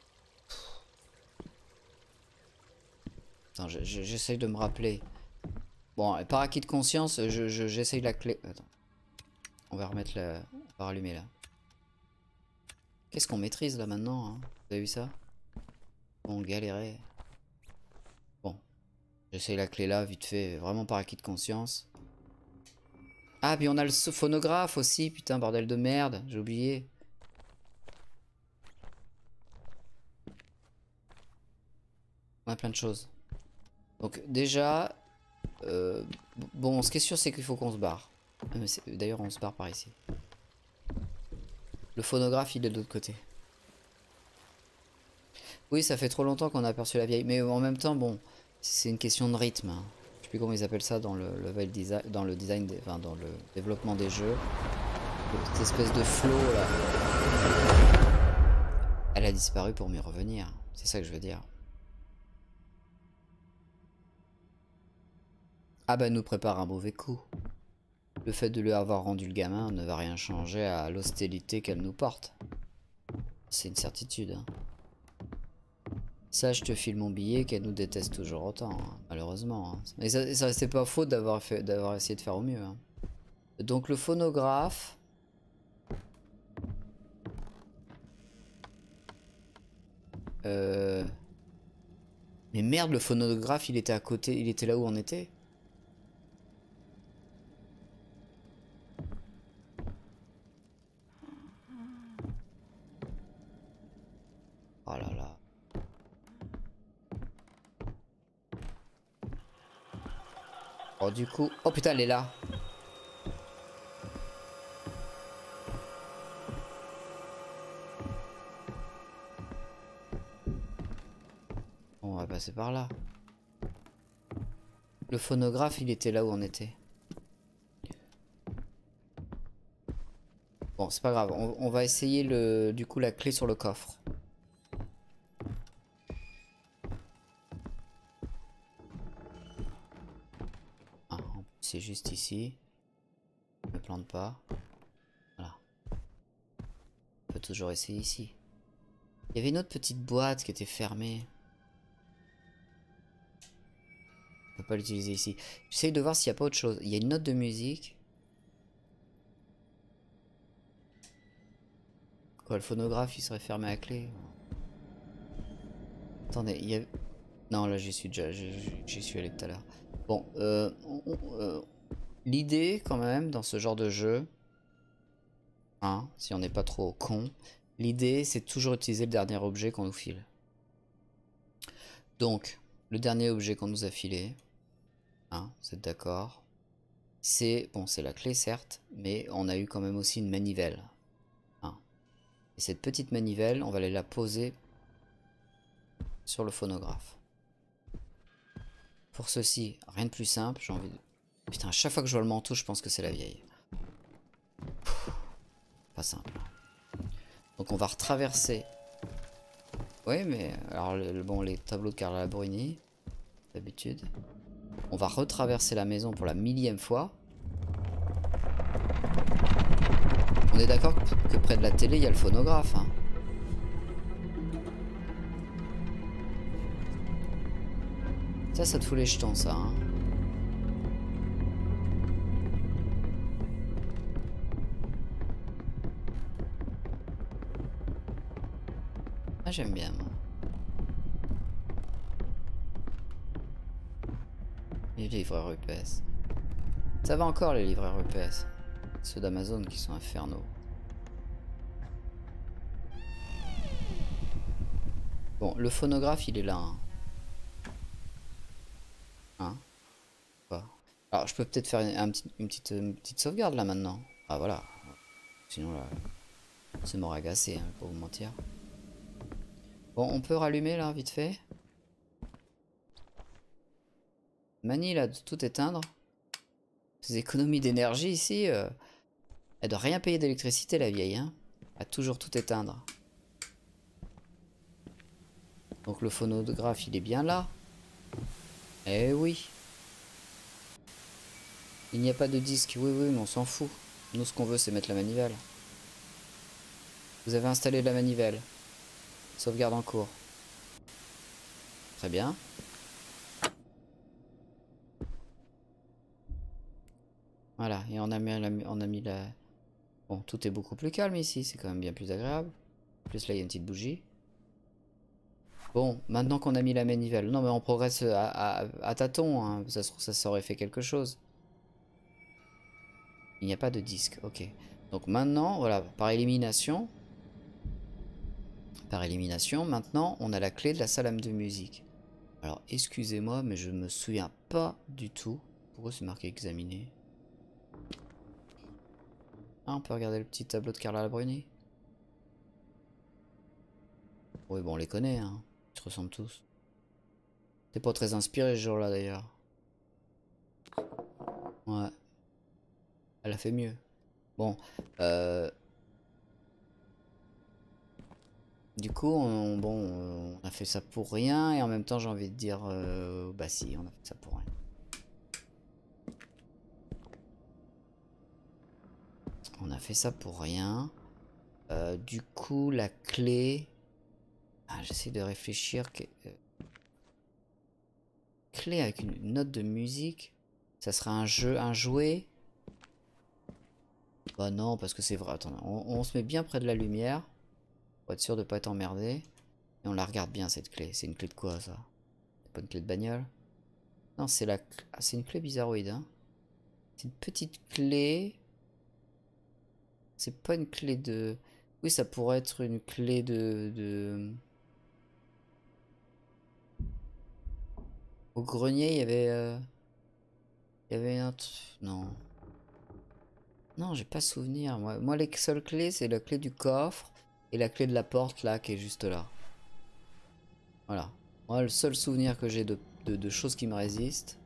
Attends, j'essaye de me rappeler. Bon, par acquis de conscience, j'essaye je, je, la clé. Attends. On va remettre la... On va rallumer là. Qu'est-ce qu'on maîtrise là maintenant, hein? Vous avez vu ça? On galérait. Bon. J'essaye la clé là, vite fait. Vraiment par acquis de conscience. Ah, puis on a le phonographe aussi. Putain, bordel de merde. J'ai oublié. On a plein de choses. Donc déjà... Euh, bon, ce qui est sûr, c'est qu'il faut qu'on se barre. D'ailleurs, on se barre par ici. Le phonographe, il est de l'autre côté. Oui, ça fait trop longtemps qu'on a aperçu la vieille. Mais en même temps, bon, c'est une question de rythme. Hein. Je sais plus comment ils appellent ça dans le level design, dans le design, des, enfin dans le développement des jeux. Cette espèce de flow là. Elle a disparu pour mieux revenir. C'est ça que je veux dire. Ah bah, elle nous prépare un mauvais coup. Le fait de lui avoir rendu le gamin ne va rien changer à l'hostilité qu'elle nous porte. C'est une certitude. Hein. Ça, je te file mon billet qu'elle nous déteste toujours autant, hein, malheureusement. Hein. Et ça, ça c'est pas faute d'avoir fait, d'avoir essayé de faire au mieux. Hein. Donc le phonographe. Euh... Mais merde, le phonographe, il était à côté, il était là où on était. Oh là là. Oh du coup... Oh putain, elle est là. On va passer par là. Le phonographe, il était là où on était. Bon, c'est pas grave. On, on va essayer le, du coup la clé sur le coffre. Ah, c'est juste ici. Ne plante pas. Voilà. On peut toujours essayer ici. Il y avait une autre petite boîte qui était fermée. On peut pas l'utiliser ici. J'essaye de voir s'il n'y a pas autre chose. Il y a une note de musique. Quoi, le phonographe il serait fermé à clé? Attendez, il y a... Non, là j'y suis déjà, j'y suis allé tout à l'heure. Bon, euh, euh, l'idée quand même dans ce genre de jeu, hein, si on n'est pas trop con, l'idée c'est toujours utiliser le dernier objet qu'on nous file. Donc, le dernier objet qu'on nous a filé, hein, vous êtes d'accord? C'est, bon, c'est la clé certes, mais on a eu quand même aussi une manivelle. Hein. Et cette petite manivelle, on va aller la poser sur le phonographe. Pour ceci, rien de plus simple, j'ai envie de... Putain, à chaque fois que je vois le manteau, je pense que c'est la vieille. Pff, pas simple. Donc on va retraverser. Oui, mais... Alors, le, bon, les tableaux de Carla Bruni, d'habitude. On va retraverser la maison pour la millième fois. On est d'accord que, que près de la télé, il y a le phonographe, hein. Ça, ça te fout les jetons, ça, hein. Ah, j'aime bien, moi. Les livreurs U P S. Ça va encore, les livreurs U P S. Ceux d'Amazon qui sont infernaux. Bon, le phonographe, il est là, hein. Hein? Quoi? Alors, je peux peut-être faire une, un petit, une, petite, une petite sauvegarde là maintenant. Ah, voilà. Sinon là, c'est mort agacé, hein, pour vous mentir. Bon, on peut rallumer là, vite fait. Manie là, de tout éteindre. Ces économies d'énergie ici. Euh, elle doit rien payer d'électricité, la vieille. Hein. Elle a toujours tout éteindre. Donc le phonographe, il est bien là. Eh oui. Il n'y a pas de disque. Oui, oui, mais on s'en fout. Nous, ce qu'on veut, c'est mettre la manivelle. Vous avez installé la manivelle. Sauvegarde en cours. Très bien. Voilà, et on a mis la... On a mis la... Bon, tout est beaucoup plus calme ici. C'est quand même bien plus agréable. En plus, là, il y a une petite bougie. Bon, maintenant qu'on a mis la manivelle. Non, mais on progresse à, à, à tâtons. Hein. Ça se trouve, ça s'aurait fait quelque chose. Il n'y a pas de disque. Ok. Donc maintenant, voilà, par élimination... Par élimination, maintenant, on a la clé de la salle de musique. Alors, excusez-moi, mais je me souviens pas du tout. Pourquoi c'est marqué examiner? Ah, on peut regarder le petit tableau de Carla Bruni. Oui, bon, on les connaît, hein. Ils se ressemblent tous. T'es pas très inspiré ce jour-là, d'ailleurs. Ouais. Elle a fait mieux. Bon, euh... du coup, on, bon, on a fait ça pour rien, et en même temps, j'ai envie de dire, euh, bah si, on a fait ça pour rien. On a fait ça pour rien. Euh, du coup, la clé... Ah, j'essaie de réfléchir. Que... Clé avec une note de musique. Ça sera un jeu, un jouet. Bah non, parce que c'est vrai. Attends, on, on se met bien près de la lumière. Pour être sûr de pas être emmerdé. Et on la regarde bien, cette clé. C'est une clé de quoi, ça? C'est pas une clé de bagnole? Non, c'est la... Ah, c'est une clé bizarroïde, hein. C'est une petite clé... C'est pas une clé de... Oui, ça pourrait être une clé de... de... Au grenier, il y avait... Euh... Il y avait un truc... Non. Non, j'ai pas souvenir. Moi, moi, les seules clés, c'est la clé du coffre et la clé de la porte, là, qui est juste là. Voilà. Moi, le seul souvenir que j'ai de, de, de choses qui me résistent,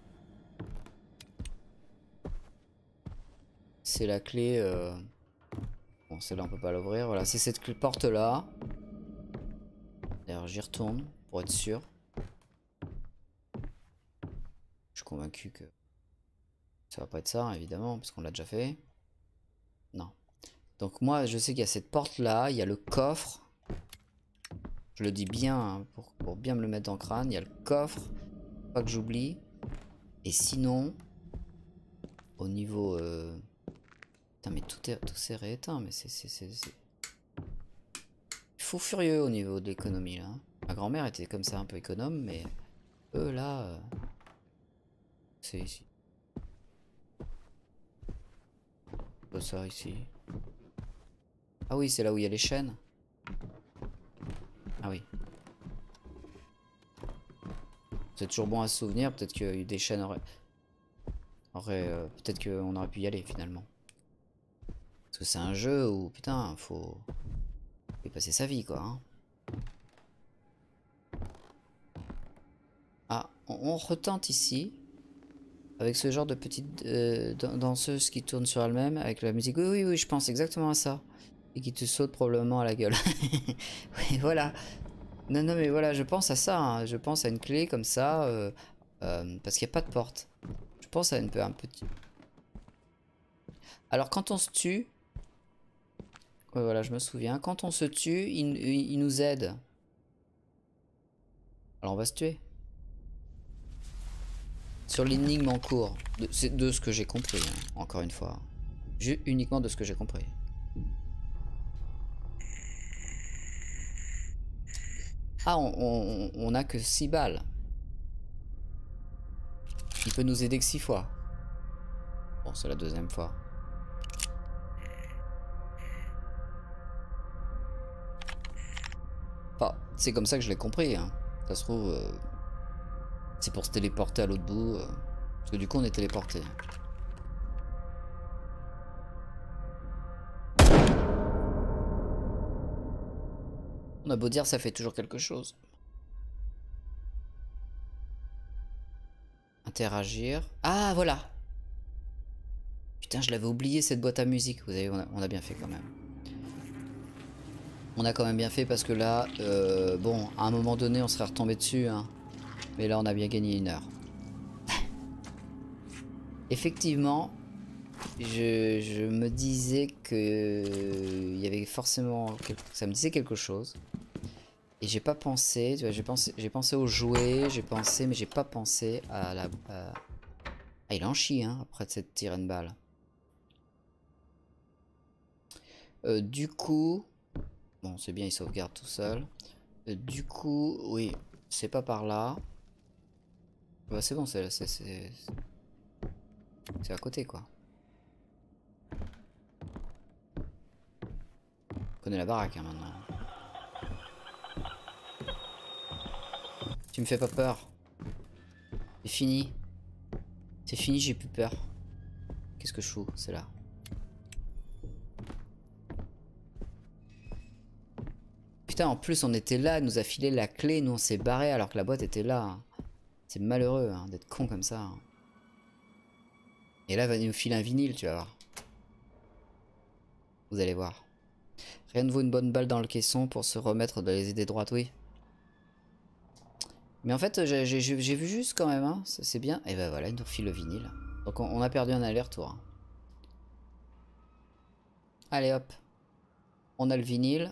c'est la clé... Euh... Bon, celle-là, on peut pas l'ouvrir. Voilà, c'est cette porte-là. D'ailleurs, j'y retourne, pour être sûr. Je suis convaincu que ça va pas être ça, évidemment, parce qu'on l'a déjà fait. Non. Donc moi, je sais qu'il y a cette porte-là, il y a le coffre. Je le dis bien, hein, pour, pour bien me le mettre dans le crâne. Il y a le coffre, pas que j'oublie. Et sinon, au niveau... Euh... Putain, mais tout est, tout s'est rééteint, mais c'est... c'est fou furieux au niveau de l'économie, là. Ma grand-mère était comme ça, un peu économe, mais... Eux, là... Euh... C'est ici. Pas ça, ici. Ah oui, c'est là où il y a les chaînes. Ah oui. C'est toujours bon à se souvenir. Peut-être qu'il y a eu des chaînes auraient... aurait, euh, peut-être qu'on aurait pu y aller finalement. Parce que c'est un jeu où putain, faut... faut y passer sa vie quoi. Hein. Ah, on, on retente ici. Avec ce genre de petite euh, danseuse qui tourne sur elle-même. Avec la musique. Oui, oui, oui, je pense exactement à ça. Et qui te saute probablement à la gueule. Oui, voilà. Non, non, mais voilà, je pense à ça. Hein. Je pense à une clé comme ça. Euh, euh, parce qu'il n'y a pas de porte. Je pense à une, un petit... Alors, quand on se tue... Ouais, voilà, je me souviens. Quand on se tue, il, il nous aide. Alors, on va se tuer. Sur l'énigme en cours. C'est de, de ce que j'ai compris, hein, encore une fois. Juste uniquement de ce que j'ai compris. Ah, on, on, on a que six balles. Il peut nous aider que six fois. Bon, c'est la deuxième fois. Enfin, c'est comme ça que je l'ai compris. Hein. Ça se trouve, euh, c'est pour se téléporter à l'autre bout. Euh, parce que du coup, on est téléporté. On a beau dire, ça fait toujours quelque chose. Interagir. Ah, voilà. Putain, je l'avais oublié cette boîte à musique. Vous avez, on a, on a bien fait quand même. On a quand même bien fait parce que là, euh, bon, à un moment donné, on serait retombé dessus. Hein. Mais là, on a bien gagné une heure. Effectivement, je, je me disais que il y avait forcément, quelque, ça me disait quelque chose. Et j'ai pas pensé, tu vois, j'ai pensé, j'ai pensé aux jouets, j'ai pensé, mais j'ai pas pensé à la... À... Ah, il en chie, hein, après de cette tir and balle. Euh, du coup... Bon, c'est bien, il sauvegarde tout seul. Euh, du coup, oui, c'est pas par là. Bah, c'est bon, c'est... C'est à côté, quoi. On connaît la baraque, hein, maintenant. Tu me fais pas peur. C'est fini. C'est fini, j'ai plus peur. Qu'est-ce que je fous? C'est là. Putain, en plus, on était là, elle nous a filé la clé, nous on s'est barré alors que la boîte était là. C'est malheureux hein, d'être con comme ça. Et là, elle va nous filer un vinyle, tu vas voir. Vous allez voir. Rien ne vaut une bonne balle dans le caisson pour se remettre dans les idées droites, oui. Mais en fait, j'ai vu juste quand même, hein. C'est bien. Et ben voilà, il nous file le vinyle. Donc on, on a perdu un aller-retour. Hein. Allez hop. On a le vinyle.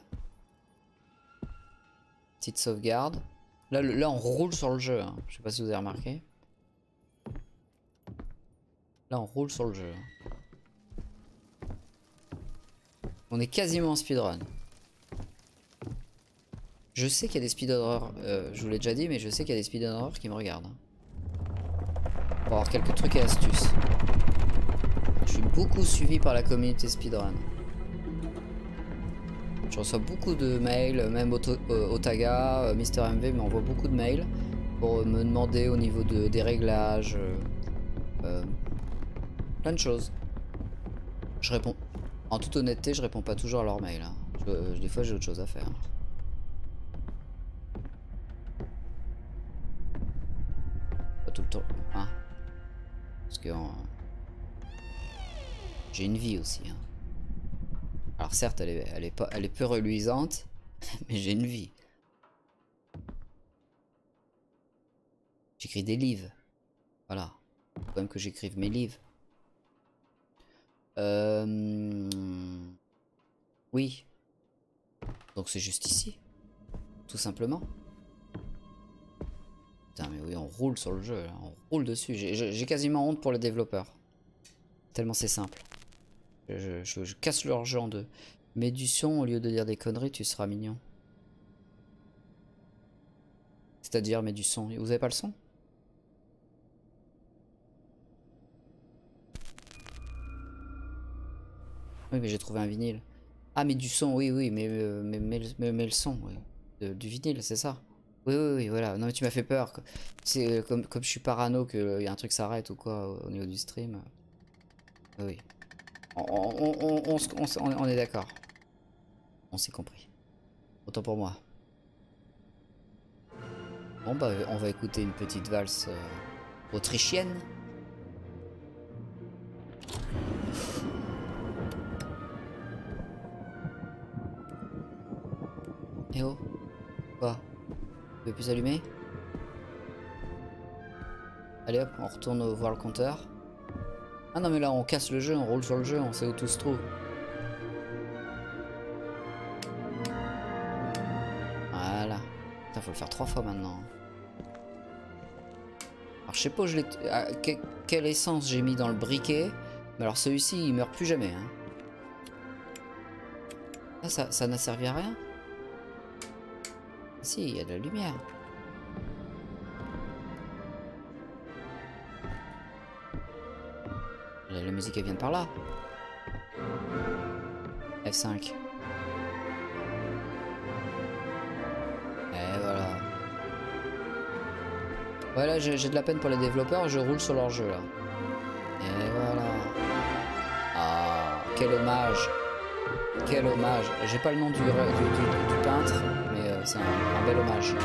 Petite sauvegarde. Là, le, là on roule sur le jeu. Hein. Je sais pas si vous avez remarqué. Là, on roule sur le jeu. On est quasiment en speedrun. Je sais qu'il y a des speedrunners, euh, je vous l'ai déjà dit, mais je sais qu'il y a des speedrunners qui me regardent. Pour avoir quelques trucs et astuces. Je suis beaucoup suivi par la communauté speedrun. Je reçois beaucoup de mails, même Auto, euh, Otaga, euh, Mister M V m'envoie beaucoup de mails pour me demander au niveau de, des réglages, euh, euh, plein de choses. Je réponds, en toute honnêteté, je réponds pas toujours à leurs mails. Hein. Je, euh, des fois, j'ai autre chose à faire. Pas tout le temps, hein. Parce que euh, j'ai une vie aussi. Hein. Alors certes, elle est, elle est pas, elle est peu reluisante, mais j'ai une vie. J'écris des livres. Voilà. Faut quand même que j'écrive mes livres. Euh... Oui. Donc c'est juste ici. Tout simplement. Putain mais oui, on roule sur le jeu. Là. On roule dessus. J'ai quasiment honte pour les développeurs. Tellement c'est simple. Je, je, je casse leur jeu en deux. Mets du son au lieu de dire des conneries, tu seras mignon. C'est-à-dire mets du son. Vous avez pas le son? Oui mais j'ai trouvé un vinyle. Ah mais du son, oui oui, mais, euh, mais, mais, mais, mais le son, oui. De, du vinyle, c'est ça. Oui oui oui, voilà. Non mais tu m'as fait peur. C'est euh, comme, comme je suis parano qu'il y a un truc s'arrête ou quoi au, au niveau du stream. Oui. On, on, on, on, on, on est d'accord. On s'est compris. Autant pour moi. Bon bah on va écouter une petite valse euh, autrichienne. Eh oh. Quoi? Tu veux plus allumer? Allez hop, on retourne voir le compteur. Ah non mais là on casse le jeu, on roule sur le jeu, on sait où tout se trouve. Voilà. Putain, faut le faire trois fois maintenant. Alors je sais pas je ah, que, quelle essence j'ai mis dans le briquet. Mais alors celui-ci il meurt plus jamais. Hein. Ah ça ça n'a servi à rien. Si, il y a de la lumière. La, la musique elle vient de par là. F cinq. Et voilà. Voilà, j'ai de la peine pour les développeurs, je roule sur leur jeu là. Et voilà. Ah, quel hommage. Quel hommage. J'ai pas le nom du, du, du, du peintre, mais euh, c'est un, un bel hommage.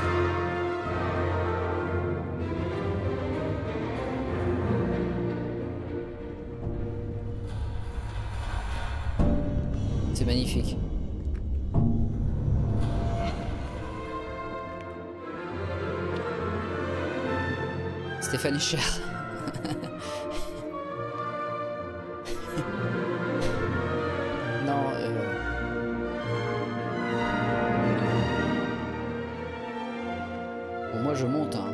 C'est magnifique. Stéphanie Cher. Non, euh... bon, moi je monte. Hein.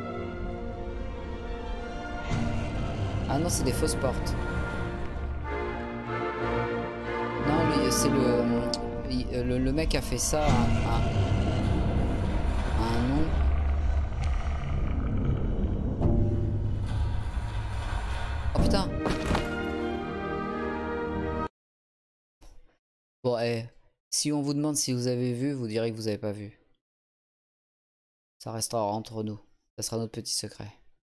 Ah non, c'est des fausses portes. Non, c'est le, le... Le mec a fait ça à, à... à un nom. Oh putain. Bon, eh, si on vous demande si vous avez vu, vous direz que vous n'avez pas vu. Ça restera entre nous. Ça sera notre petit secret.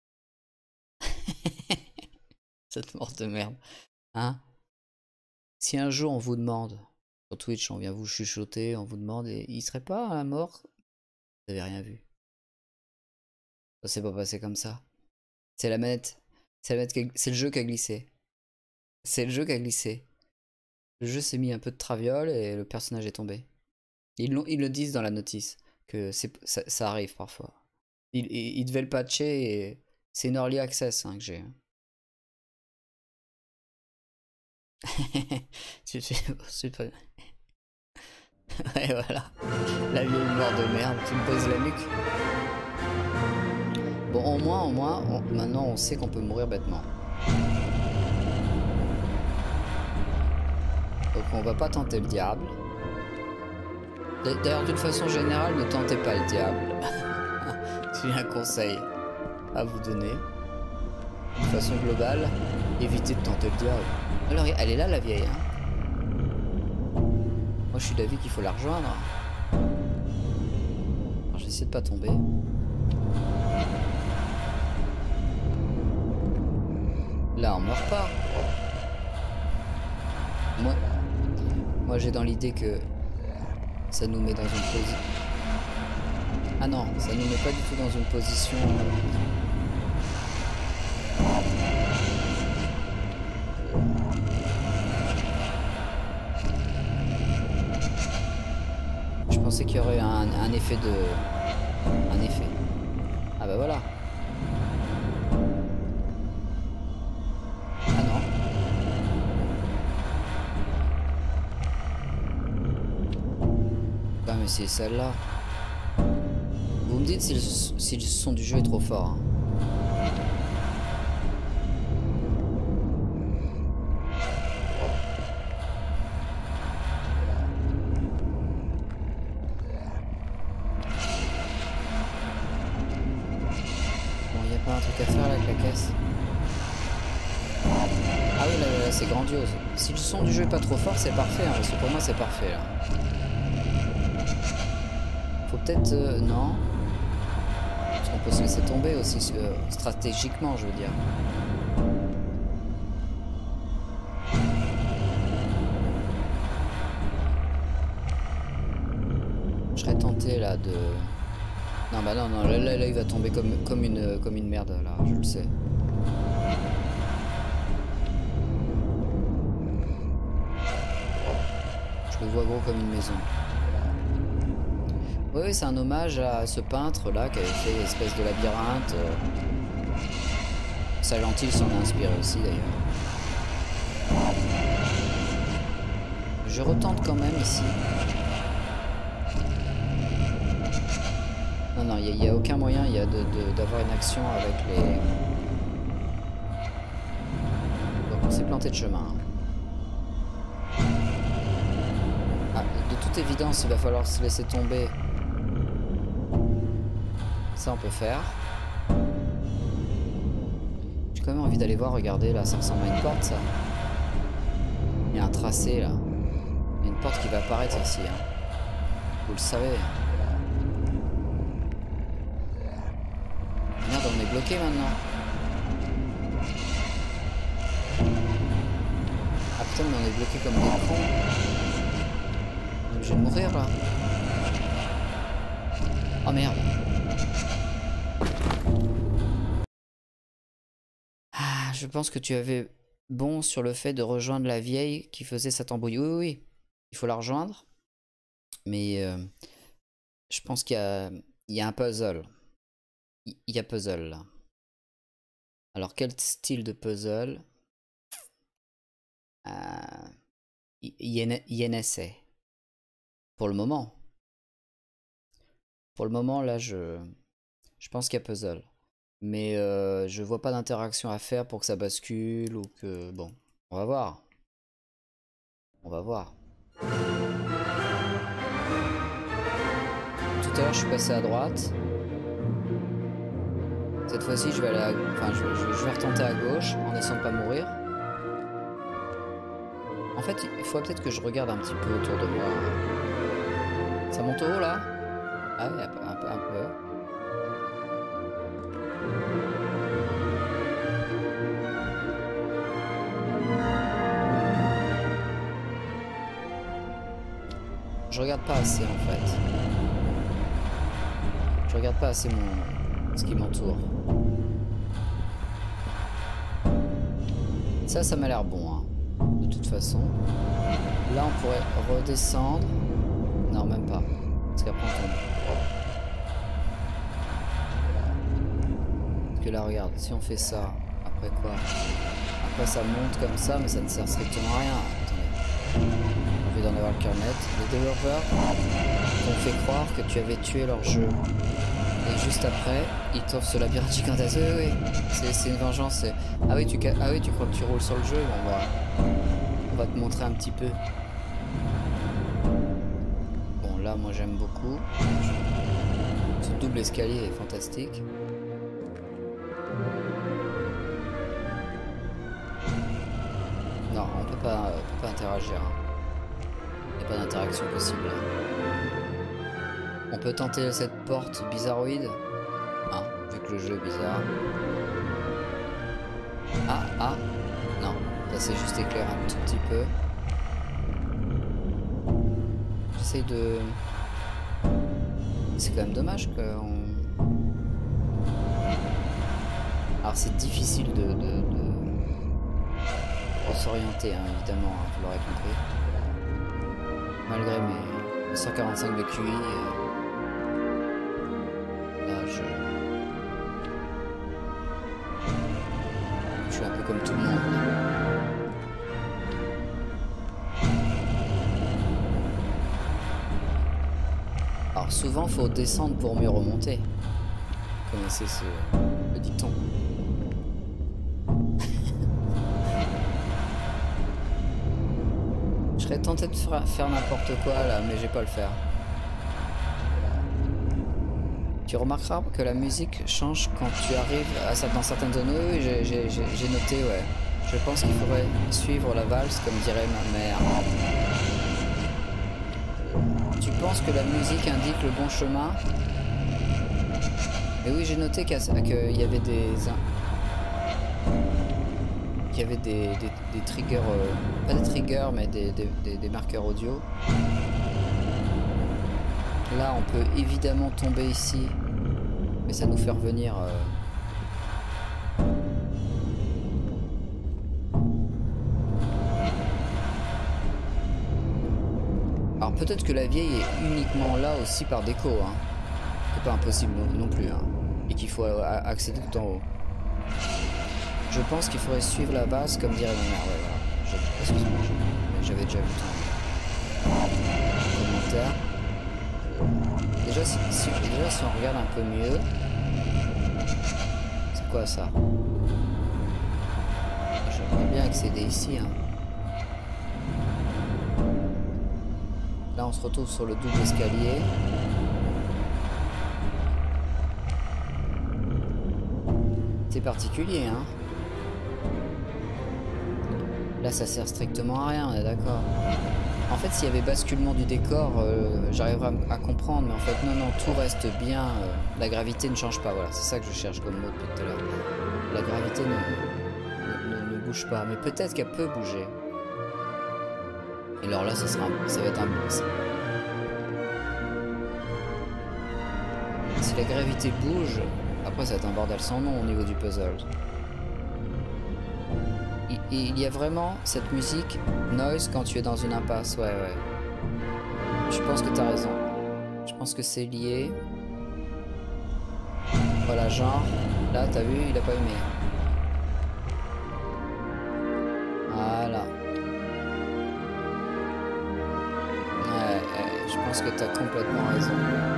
Cette mort de merde. Hein? Si un jour on vous demande, sur Twitch, on vient vous chuchoter, on vous demande, et il serait pas à la mort? Vous n'avez rien vu. Ça s'est pas passé comme ça. C'est la manette. C'est la manette, c'est le jeu qui a glissé. C'est le jeu qui a glissé. Le jeu s'est mis un peu de traviole et le personnage est tombé. Ils, ils le disent dans la notice, que ça, ça arrive parfois. Ils, ils, ils devaient le patcher et c'est une early access hein, que j'ai. tu, tu, super. Ouais voilà. La vieille mort de merde, tu me poses la nuque. Bon au moins, au moins, on, maintenant on sait qu'on peut mourir bêtement. Donc on va pas tenter le diable. D'ailleurs d'une façon générale, ne tentez pas le diable. J'ai un conseil à vous donner. De façon globale, évitez de tenter le diable. Alors elle est là la vieille. Hein. Moi je suis d'avis qu'il faut la rejoindre. Alors j'essaie de pas tomber. Là on meurt pas. Moi, moi j'ai dans l'idée que ça nous met dans une position. Ah non, ça nous met pas du tout dans une position. Je pensais qu'il y aurait un, un effet de... Un effet. Ah bah voilà. Ah non. Ah mais c'est celle-là. Vous me dites si le, si le son du jeu est trop fort. Hein. Bon, il n'y a pas un truc à faire là avec la caisse. Ah oui, là, là c'est grandiose. Si le son du jeu est pas trop fort, c'est parfait. Hein, parce que pour moi, c'est parfait là. Faut peut-être... Euh, non. Parce qu'on peut se laisser tomber aussi, euh, stratégiquement, je veux dire. Je serais tenté, là, de... Non, bah non, non, là, là, là il va tomber comme, comme, une, comme une merde, là, je le sais. Je le vois gros comme une maison. Oui, oui c'est un hommage à ce peintre là qui avait fait une espèce de labyrinthe. Silent Hill s'en a inspiré aussi d'ailleurs. Je retente quand même ici. Non, non, il n'y a, a aucun moyen il y a de, de, d'avoir une action avec les... Donc on s'est planté de chemin. Ah, de toute évidence, il va falloir se laisser tomber. Ça on peut faire. J'ai quand même envie d'aller voir, regardez là, ça ressemble à une porte ça. Il y a un tracé là. Il y a une porte qui va apparaître ici. Hein. Vous le savez. Merde, on est bloqué maintenant. Ah putain, mais on est bloqué comme des cons. On est obligé de mourir là. Oh merde. Ah, je pense que tu avais bon sur le fait de rejoindre la vieille qui faisait sa tambouille. Oui, oui, oui. Il faut la rejoindre. Mais euh, je pense qu'il y a, il y a un puzzle. Il y a puzzle là. Alors quel style de puzzle? euh, I N S A. Pour le moment. Pour le moment là je, je pense qu'il y a puzzle. Mais euh, je vois pas d'interaction à faire pour que ça bascule ou que... Bon, on va voir. On va voir. Tout à l'heure je suis passé à droite. Cette fois-ci je vais aller à... Enfin je, je, je vais retenter à gauche en essayant de pas mourir. En fait il faut peut-être que je regarde un petit peu autour de moi. Ça monte au haut là? Ah ouais, un peu, un peu. Un peu. Je regarde pas assez en fait. Je regarde pas assez mon... ce qui m'entoure. Ça, ça m'a l'air bon, hein. De toute façon. Là, on pourrait redescendre. Non, même pas. Parce qu'après, on tombe. Parce que là, regarde, si on fait ça, après quoi? Après, ça monte comme ça, mais ça ne sert strictement à rien. Attendez. J'ai envie d'en avoir le cœur net. Les développeurs t'ont fait croire que tu avais tué leur jeu. Et juste après, ils t'offrent ce labyrinthe gigantesque. Oui, oui, c'est une vengeance. Ah oui, tu, ah oui, tu crois que tu roules sur le jeu? Bon, bah, on va te montrer un petit peu. Bon, là, moi, j'aime beaucoup. Ce double escalier est fantastique. Non, on peut pas, on peut pas interagir. Il n'y a pas d'interaction possible. On peut tenter cette porte bizarroïde. Ah, vu que le jeu est bizarre. Ah, ah. Non, là c'est juste éclairé un tout petit peu. J'essaye de... C'est quand même dommage qu'on... Alors c'est difficile de... de, de... s'orienter, hein, évidemment, hein, vous l'aurez compris. Malgré mes cent quarante-cinq de Q I, euh, là je... je suis un peu comme tout le monde. Alors souvent, faut descendre pour mieux remonter. Vous connaissez ce... le dicton. Je serais tenté de faire n'importe quoi là, mais j'ai pas le faire. Tu remarqueras que la musique change quand tu arrives à, dans certaines zones. Oui, oui, j'ai noté, ouais. Je pense qu'il faudrait suivre la valse, comme dirait ma mère. Tu penses que la musique indique le bon chemin? Et oui, j'ai noté qu'il y avait des... Il y avait des, des, des triggers, euh, pas des triggers, mais des, des, des, des marqueurs audio. Là, on peut évidemment tomber ici, mais ça nous fait revenir. Euh... Alors peut-être que la vieille est uniquement là aussi par déco, hein. C'est pas impossible non, non plus, hein. Et qu'il faut accéder tout en haut. Je pense qu'il faudrait suivre la base comme dirait ma mère. Ouais, voilà. J'avais déjà vu ton commentaire. Déjà si, si, déjà, si on regarde un peu mieux. C'est quoi ça? J'aimerais bien accéder ici. Hein. Là, on se retrouve sur le double escalier. C'est particulier, hein? Là, ça sert strictement à rien, on est d'accord. En fait, s'il y avait basculement du décor, euh, j'arriverais à, à comprendre, mais en fait, non, non, tout reste bien. Euh, la gravité ne change pas, voilà, c'est ça que je cherche comme mot depuis tout à l'heure. La gravité ne, ne, ne, ne bouge pas, mais peut-être qu'elle peut bouger. Et alors là, ça, sera, ça va être un... si la gravité bouge, après ça va être un bordel sans nom au niveau du puzzle. Il, il y a vraiment cette musique noise quand tu es dans une impasse, ouais ouais. Je pense que t'as raison. Je pense que c'est lié. Voilà, genre, là t'as vu, il a pas aimé. Voilà. Ouais, ouais, je pense que t'as complètement raison.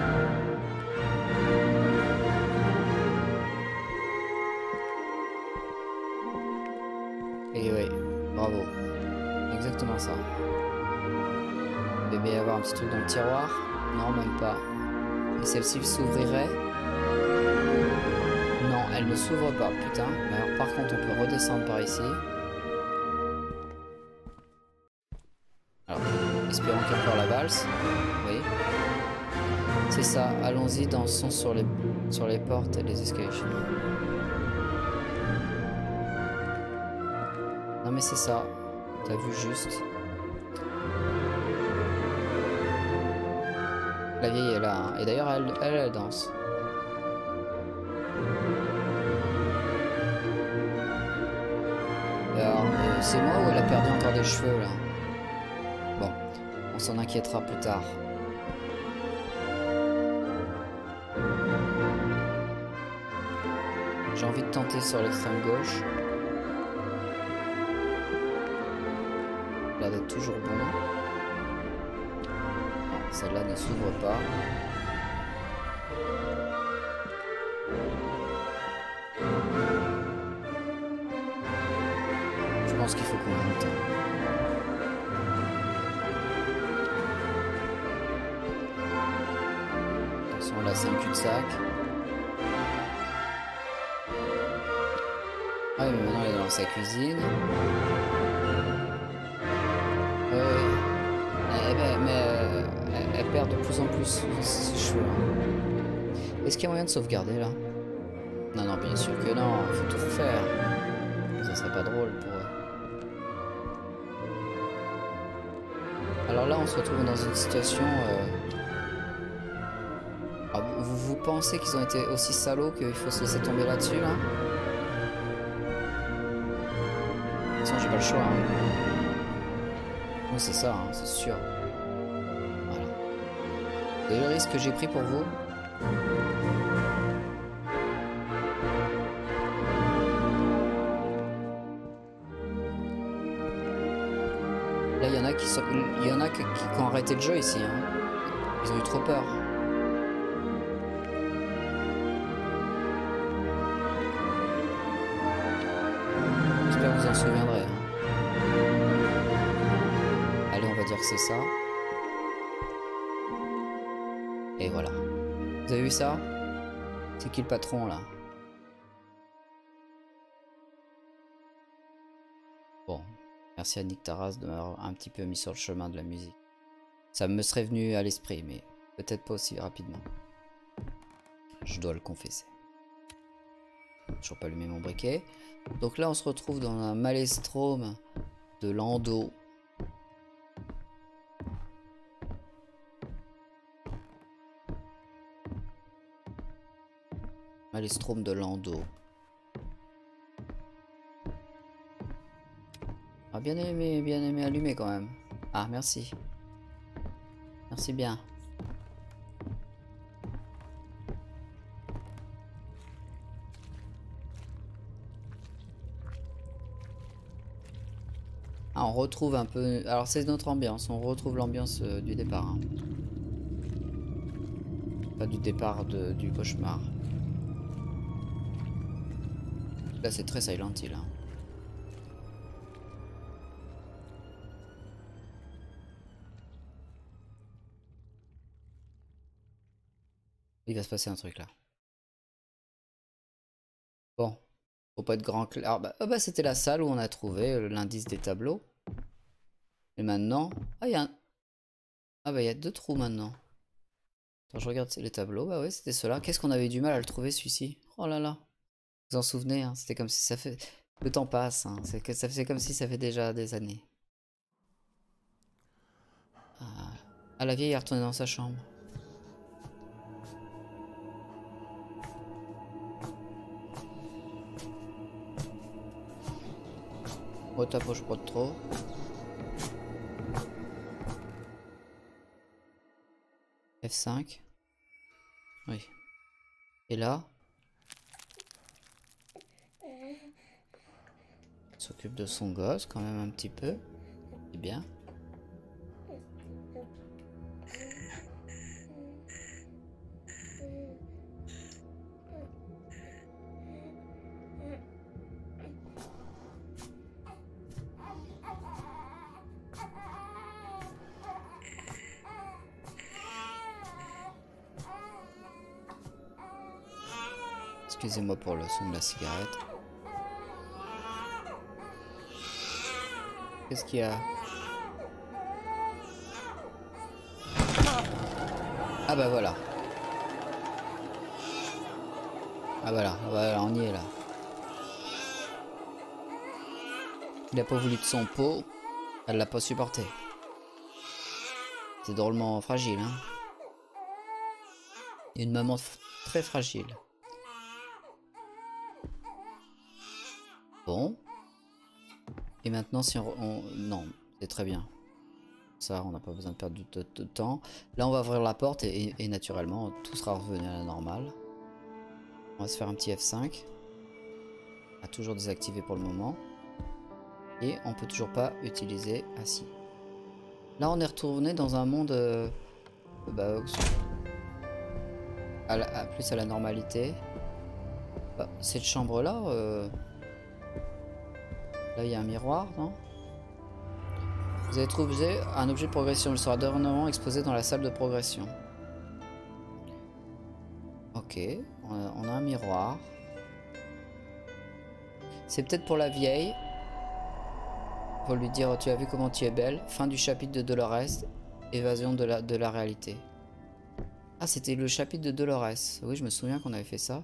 Et oui, bravo. Exactement ça. Il devait y avoir un petit truc dans le tiroir. Non, même pas. Et celle-ci s'ouvrirait. Non, elle ne s'ouvre pas, putain. Mais alors, par contre, on peut redescendre par ici. Alors, espérons qu'il y a encore la valse. Oui. C'est ça, allons-y, dansons sur les, sur les portes et les escaliers. Non mais c'est ça, t'as vu juste. La vieille est là, hein. Et d'ailleurs elle, elle, elle danse. Et alors, euh, c'est moi ou elle a perdu encore des cheveux là? Bon, on s'en inquiétera plus tard. J'ai envie de tenter sur l'extrême gauche. Là d'être toujours bon. Non, celle-là ne s'ouvre pas. Je pense qu'il faut qu'on monte. Attention, là c'est un cul-de-sac. Ah oui, mais maintenant elle est dans sa cuisine. Euh, eh ben, mais euh, elle, elle perd de plus en plus ses cheveux. Est-ce qu'il y a moyen de sauvegarder là? Non, non, bien sûr que non, il faut tout refaire. Ça serait pas drôle pour eux. Alors là, on se retrouve dans une situation... Euh... Ah, vous, vous pensez qu'ils ont été aussi salauds qu'il faut se laisser tomber là-dessus là? De toute façon, j'ai pas le choix. Hein. Oui, c'est ça, hein, c'est sûr. Voilà. Vous avez le risque que j'ai pris pour vous? Là, il y en a qui sont... il y en a qui, qui ont arrêté le jeu ici. Hein. Ils ont eu trop peur. J'espère que vous en souviendrez. Hein. Allez, on va dire que c'est ça. Et voilà. Vous avez vu ça? C'est qui le patron là? Bon. Merci à Nick Taras de m'avoir un petit peu mis sur le chemin de la musique. Ça me serait venu à l'esprit, mais peut-être pas aussi rapidement. Je dois le confesser. Toujours pas allumé mon briquet. Donc là, on se retrouve dans un maelstrom de Lando. Maelstrom de Lando. Ah, bien aimé, bien aimé allumer quand même. Ah, merci. Merci bien. Ah, on retrouve un peu... Alors c'est notre ambiance, on retrouve l'ambiance euh, du départ. Hein. Pas du départ de, du cauchemar. Là c'est très Silent Hill. Hein. Il va se passer un truc là. Bon. Faut pas être grand clair. Ah bah, oh bah c'était la salle où on a trouvé l'indice des tableaux. Et maintenant... Ah, il y a un... Ah bah il y a deux trous maintenant. Attends, je regarde les tableaux. Bah ouais, c'était cela. Qu'est-ce qu'on avait du mal à le trouver celui-ci? Oh là là. Vous en souvenez, hein, c'était comme si ça fait... Le temps passe, hein. C'est que... ça fait comme si ça fait déjà des années. Ah, ah la vieille est retournée dans sa chambre. Oh, t'approches pas de trop. F cinq. Oui. Et là, il s'occupe de son gosse quand même un petit peu. C'est bien. Excusez-moi pour le son de la cigarette. Qu'est-ce qu'il y a? Ah bah voilà. Ah voilà, voilà, on y est là. Il a pas voulu de son pot, elle l'a pas supporté. C'est drôlement fragile, hein. Une maman très fragile. Bon. Et maintenant, si on... on non, c'est très bien. Ça, on n'a pas besoin de perdre de, de, de temps. Là, on va ouvrir la porte et, et, et naturellement, tout sera revenu à la normale. On va se faire un petit F cinq. A toujours désactivé pour le moment. Et on peut toujours pas utiliser... Ah si. Là, on est retourné dans un monde... Euh, bah, à la, à, plus à la normalité. Bah, cette chambre-là... Euh, là, il y a un miroir, non? Vous avez trouvé un objet de progression. Il sera dorénavant exposé dans la salle de progression. Ok. On a, on a un miroir. C'est peut-être pour la vieille. Pour lui dire, tu as vu comment tu es belle. Fin du chapitre de Dolores. Évasion de la, de la réalité. Ah, c'était le chapitre de Dolores. Oui, je me souviens qu'on avait fait ça.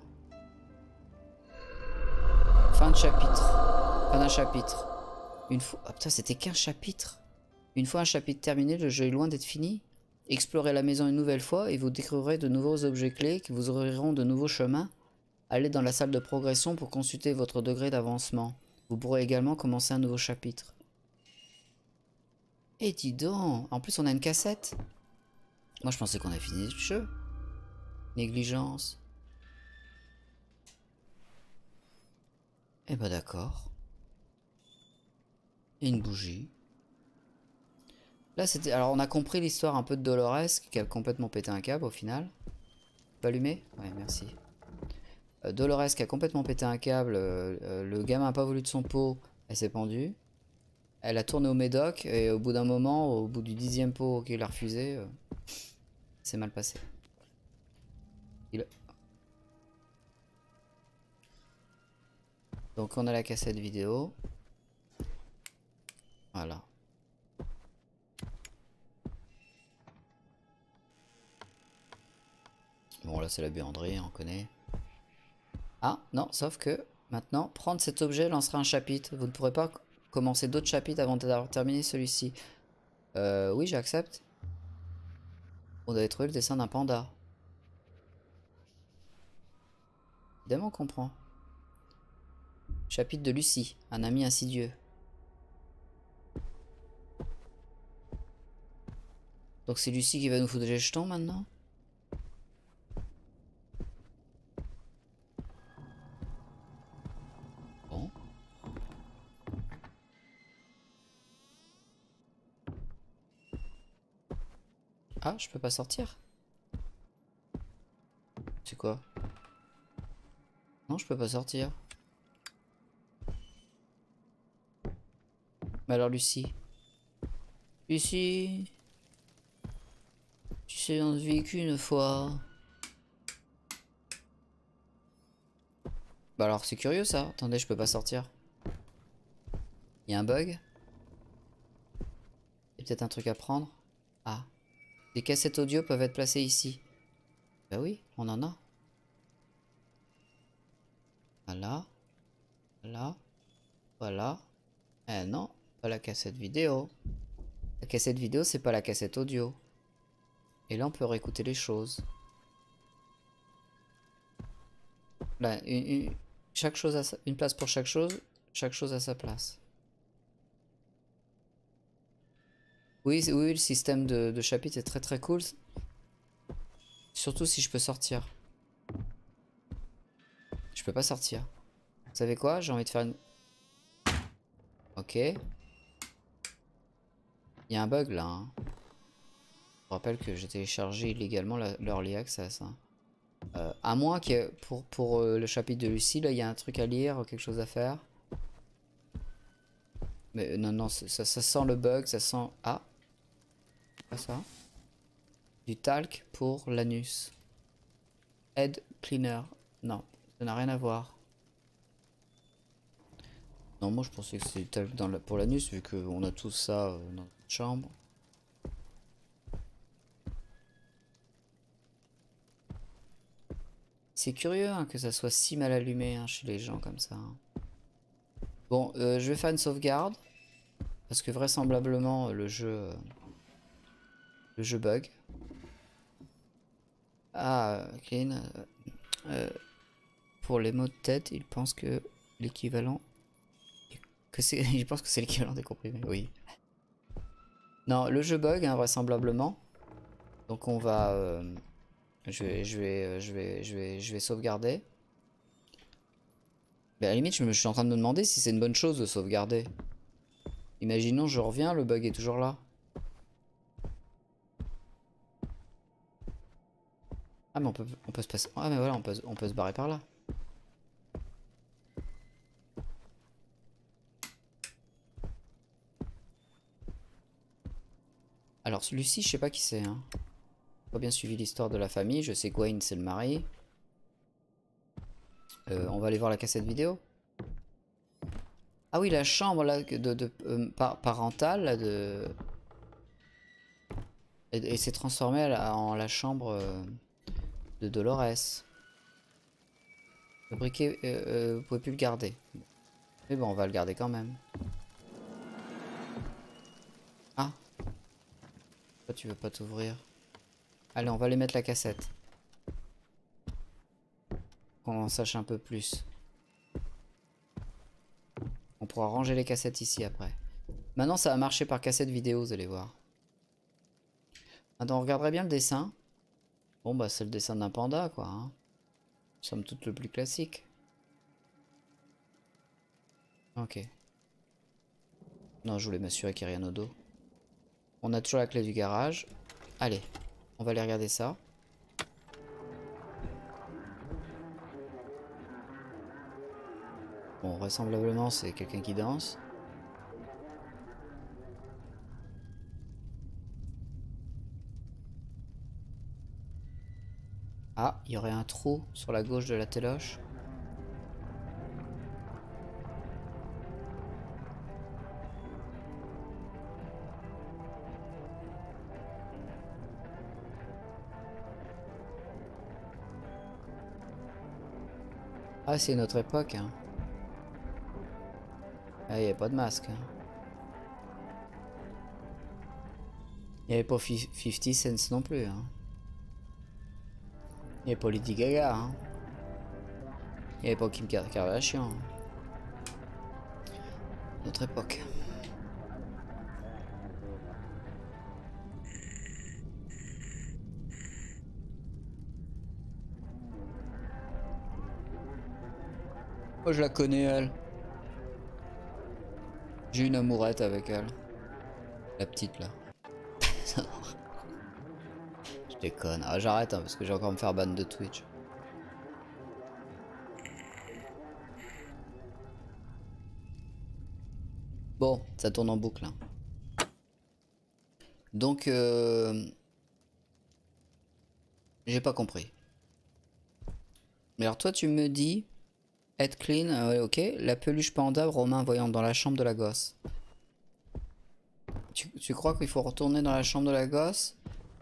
Fin de chapitre. Fin d'un chapitre. Une fois... Ah putain, c'était qu'un chapitre. Une fois un chapitre terminé, le jeu est loin d'être fini. Explorez la maison une nouvelle fois et vous découvrirez de nouveaux objets clés qui vous ouvriront de nouveaux chemins. Allez dans la salle de progression pour consulter votre degré d'avancement. Vous pourrez également commencer un nouveau chapitre. Et dis donc, en plus on a une cassette. Moi je pensais qu'on avait fini le jeu. Négligence. Eh ben d'accord. Et une bougie. Là c'était... Alors on a compris l'histoire un peu de Dolores qui a complètement pété un câble au final. Pas allumé? Ouais, merci. Euh, Dolores qui a complètement pété un câble. Euh, euh, le gamin a pas voulu de son pot. Elle s'est pendue. Elle a tourné au médoc et au bout d'un moment, au bout du dixième pot qu'il a refusé, euh, c'est mal passé. Il... Donc on a la cassette vidéo. Voilà. Bon là c'est la buanderie, on connaît. Ah non, sauf que maintenant, prendre cet objet lancera un chapitre. Vous ne pourrez pas commencer d'autres chapitres avant d'avoir terminé celui-ci. Euh, oui, j'accepte. On doit trouver le dessin d'un panda. Évidemment, on comprend. Chapitre de Lucie, un ami insidieux. Donc c'est Lucie qui va nous foutre les jetons maintenant? Bon. Ah, je peux pas sortir? C'est quoi? Non, je peux pas sortir. Mais alors Lucie? Lucie? Tu sais, on se vit qu'une fois. Bah alors c'est curieux ça. Attendez, je peux pas sortir. Il y a un bug? Il y a peut-être un truc à prendre? Ah. Les cassettes audio peuvent être placées ici. Bah oui, on en a. Voilà. Voilà. Voilà. Eh non, pas la cassette vidéo. La cassette vidéo, c'est pas la cassette audio. Et là, on peut réécouter les choses. Là, une, une, chaque chose a sa, une place pour chaque chose. Chaque chose a sa place. Oui, oui, le système de, de chapitre est très très cool. Surtout si je peux sortir. Je peux pas sortir. Vous savez quoi? J'ai envie de faire une... Ok. Il y a un bug là. Hein. Je rappelle que j'ai téléchargé illégalement l'Early Access. Hein. Euh, à moins que pour, pour euh, le chapitre de Lucie, là, il y a un truc à lire, quelque chose à faire. Mais euh, non, non, ça, ça sent le bug, ça sent... Ah. Quoi ça? Du talc pour l'anus. Head cleaner. Non, ça n'a rien à voir. Non, moi je pensais que c'était du talc dans la, pour l'anus, vu qu'on a tout ça euh, dans notre chambre. C'est curieux hein, que ça soit si mal allumé hein, chez les gens comme ça. Hein. Bon, euh, je vais faire une sauvegarde. Parce que vraisemblablement le jeu... Euh, le jeu bug. Ah, clean. Euh, euh, pour les mots de tête, il pense que l'équivalent... que c'est, il pense que c'est l'équivalent des comprimés, oui. Non, le jeu bug, hein, vraisemblablement. Donc on va... Euh, je, vais, je, vais, je, vais, je, vais, je vais sauvegarder. Mais à la limite, je, me, je suis en train de me demander si c'est une bonne chose de sauvegarder. Imaginons, je reviens, le bug est toujours là. Ah mais on peut, on peut se passer... Ah mais voilà, on peut, on peut se barrer par là. Alors Lucie, je sais pas qui c'est. Hein. J'ai pas bien suivi l'histoire de la famille. Je sais que Wayne c'est le mari. Euh, on va aller voir la cassette vidéo. Ah oui, la chambre là de, de euh, par, parentale là, de... Et, et s'est transformée en la chambre euh, de Dolores. Le briquet, euh, euh, vous pouvez plus le garder. Mais bon, on va le garder quand même. Ah. Pourquoi tu veux pas t'ouvrir? Allez, on va aller mettre la cassette. Qu'on en sache un peu plus. On pourra ranger les cassettes ici après. Maintenant, ça va marcher par cassette vidéo, vous allez voir. Maintenant, on regarderait bien le dessin. Bon, bah, c'est le dessin d'un panda, quoi. Hein. Somme toute le plus classique. Ok. Non, je voulais m'assurer qu'il n'y a rien au dos. On a toujours la clé du garage. Allez, on va aller regarder ça. Bon, vraisemblablement, c'est quelqu'un qui danse. Ah, il y aurait un trou sur la gauche de la téloche. Ah, c'est notre époque. Hein. Ah, il n'y avait pas de masque. Hein. Il n'y avait pas cinquante cents non plus. Hein. Il n'y avait pas Lady Gaga. Hein. Il n'y avait pas Kim Kardashian. Notre époque. Moi je la connais elle. J'ai une amourette avec elle. La petite là. Je déconne. Ah, j'arrête hein, parce que j'ai encore à me faire ban de Twitch. Bon, ça tourne en boucle. Hein. Donc, euh... j'ai pas compris. Mais alors toi tu me dis... Head clean, euh, ouais, ok. La peluche panda, Romain voyant dans la chambre de la gosse. Tu, tu crois qu'il faut retourner dans la chambre de la gosse?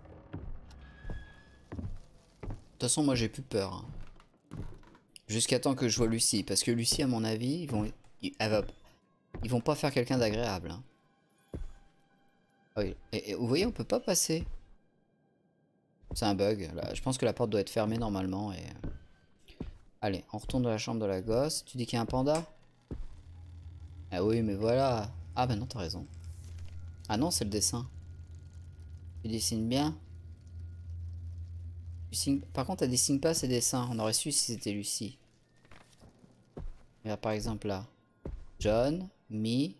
De toute façon, moi j'ai plus peur. Hein. Jusqu'à temps que je vois Lucie. Parce que Lucie, à mon avis, ils vont, ils, elle va, ils vont pas faire quelqu'un d'agréable. Hein. Oui. Et, et, vous voyez, on peut pas passer. C'est un bug. Là. Je pense que la porte doit être fermée normalement. Et... Allez, on retourne dans la chambre de la gosse. Tu dis qu'il y a un panda? Ah oui, mais voilà. Ah bah non, t'as raison. Ah non, c'est le dessin. Tu dessines bien. Tu signes... Par contre, elle dessine pas ses dessins. On aurait su si c'était Lucie. Regarde par exemple là. John, Me.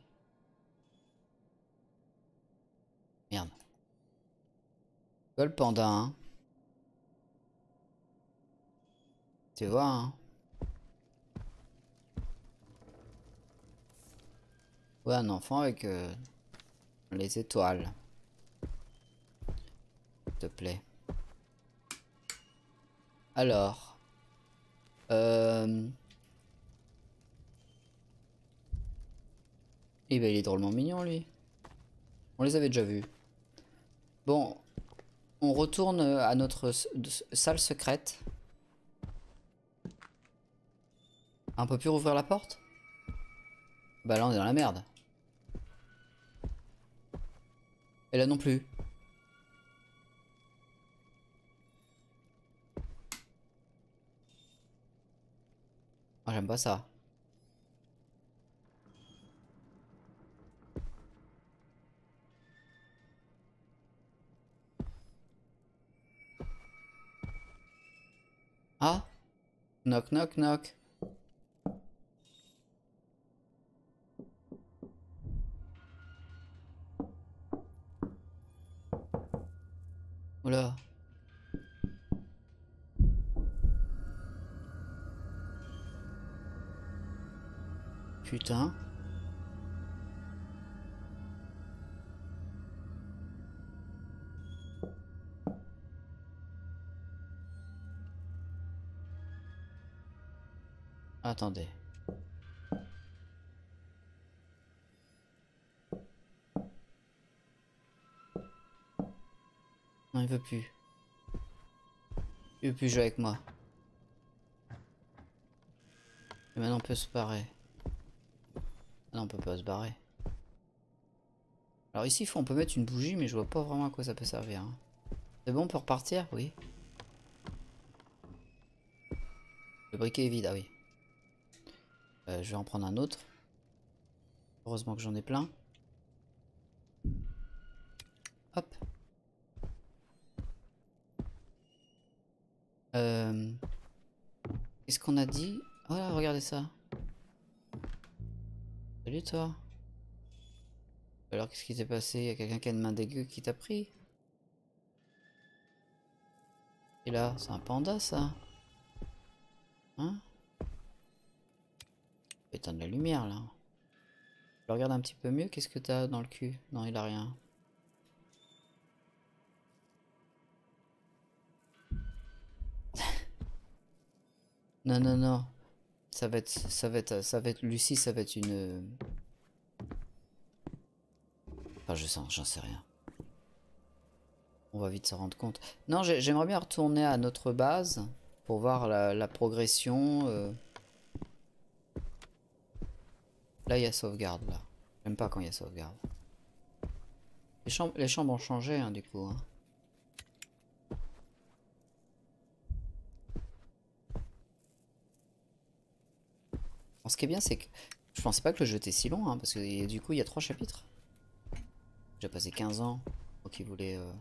Merde. Le panda, hein. Tu vois, hein. Ouais, un enfant avec euh, les étoiles. S'il te plaît. Alors. Euh... Eh ben, il est drôlement mignon, lui. On les avait déjà vus. Bon. On retourne à notre salle secrète. On peut plus rouvrir la porte? Bah là, on est dans la merde. Et là non plus. Ah, j'aime pas ça. Ah. Knock, knock, knock. Oula. Putain. Attendez. Non, il veut plus. Il veut plus jouer avec moi. Et maintenant on peut se barrer. Ah non, on peut pas se barrer. Alors ici, on peut mettre une bougie, mais je vois pas vraiment à quoi ça peut servir. Hein. C'est bon pour repartir? Oui. Le briquet est vide, ah oui. Euh, je vais en prendre un autre. Heureusement que j'en ai plein. Hop. Euh... Qu'est-ce qu'on a dit? Oh là, regardez ça. Salut toi. Alors qu'est-ce qui s'est passé? Il y a quelqu'un qui a une main dégueu qui t'a pris? Et là, c'est un panda ça? Hein? Éteindre la lumière là. Je regarde un petit peu mieux, qu'est-ce que t'as dans le cul? Non, il a rien. Non, non, non. Ça va être, ça va être, ça va être Lucie, ça va être une... Enfin, je sens, j'en sais rien. On va vite se rendre compte. Non, j'aimerais bien retourner à notre base pour voir la, la progression. Euh... Là, il y a sauvegarde, là. J'aime pas quand il y a sauvegarde. Les chambres, les chambres ont changé, hein, du coup. Hein. Bon, ce qui est bien, c'est que je pensais pas que le jeu était si long, hein, parce que du coup, il y a trois chapitres. J'ai passé quinze ans pour qu'ils voulaient... Euh...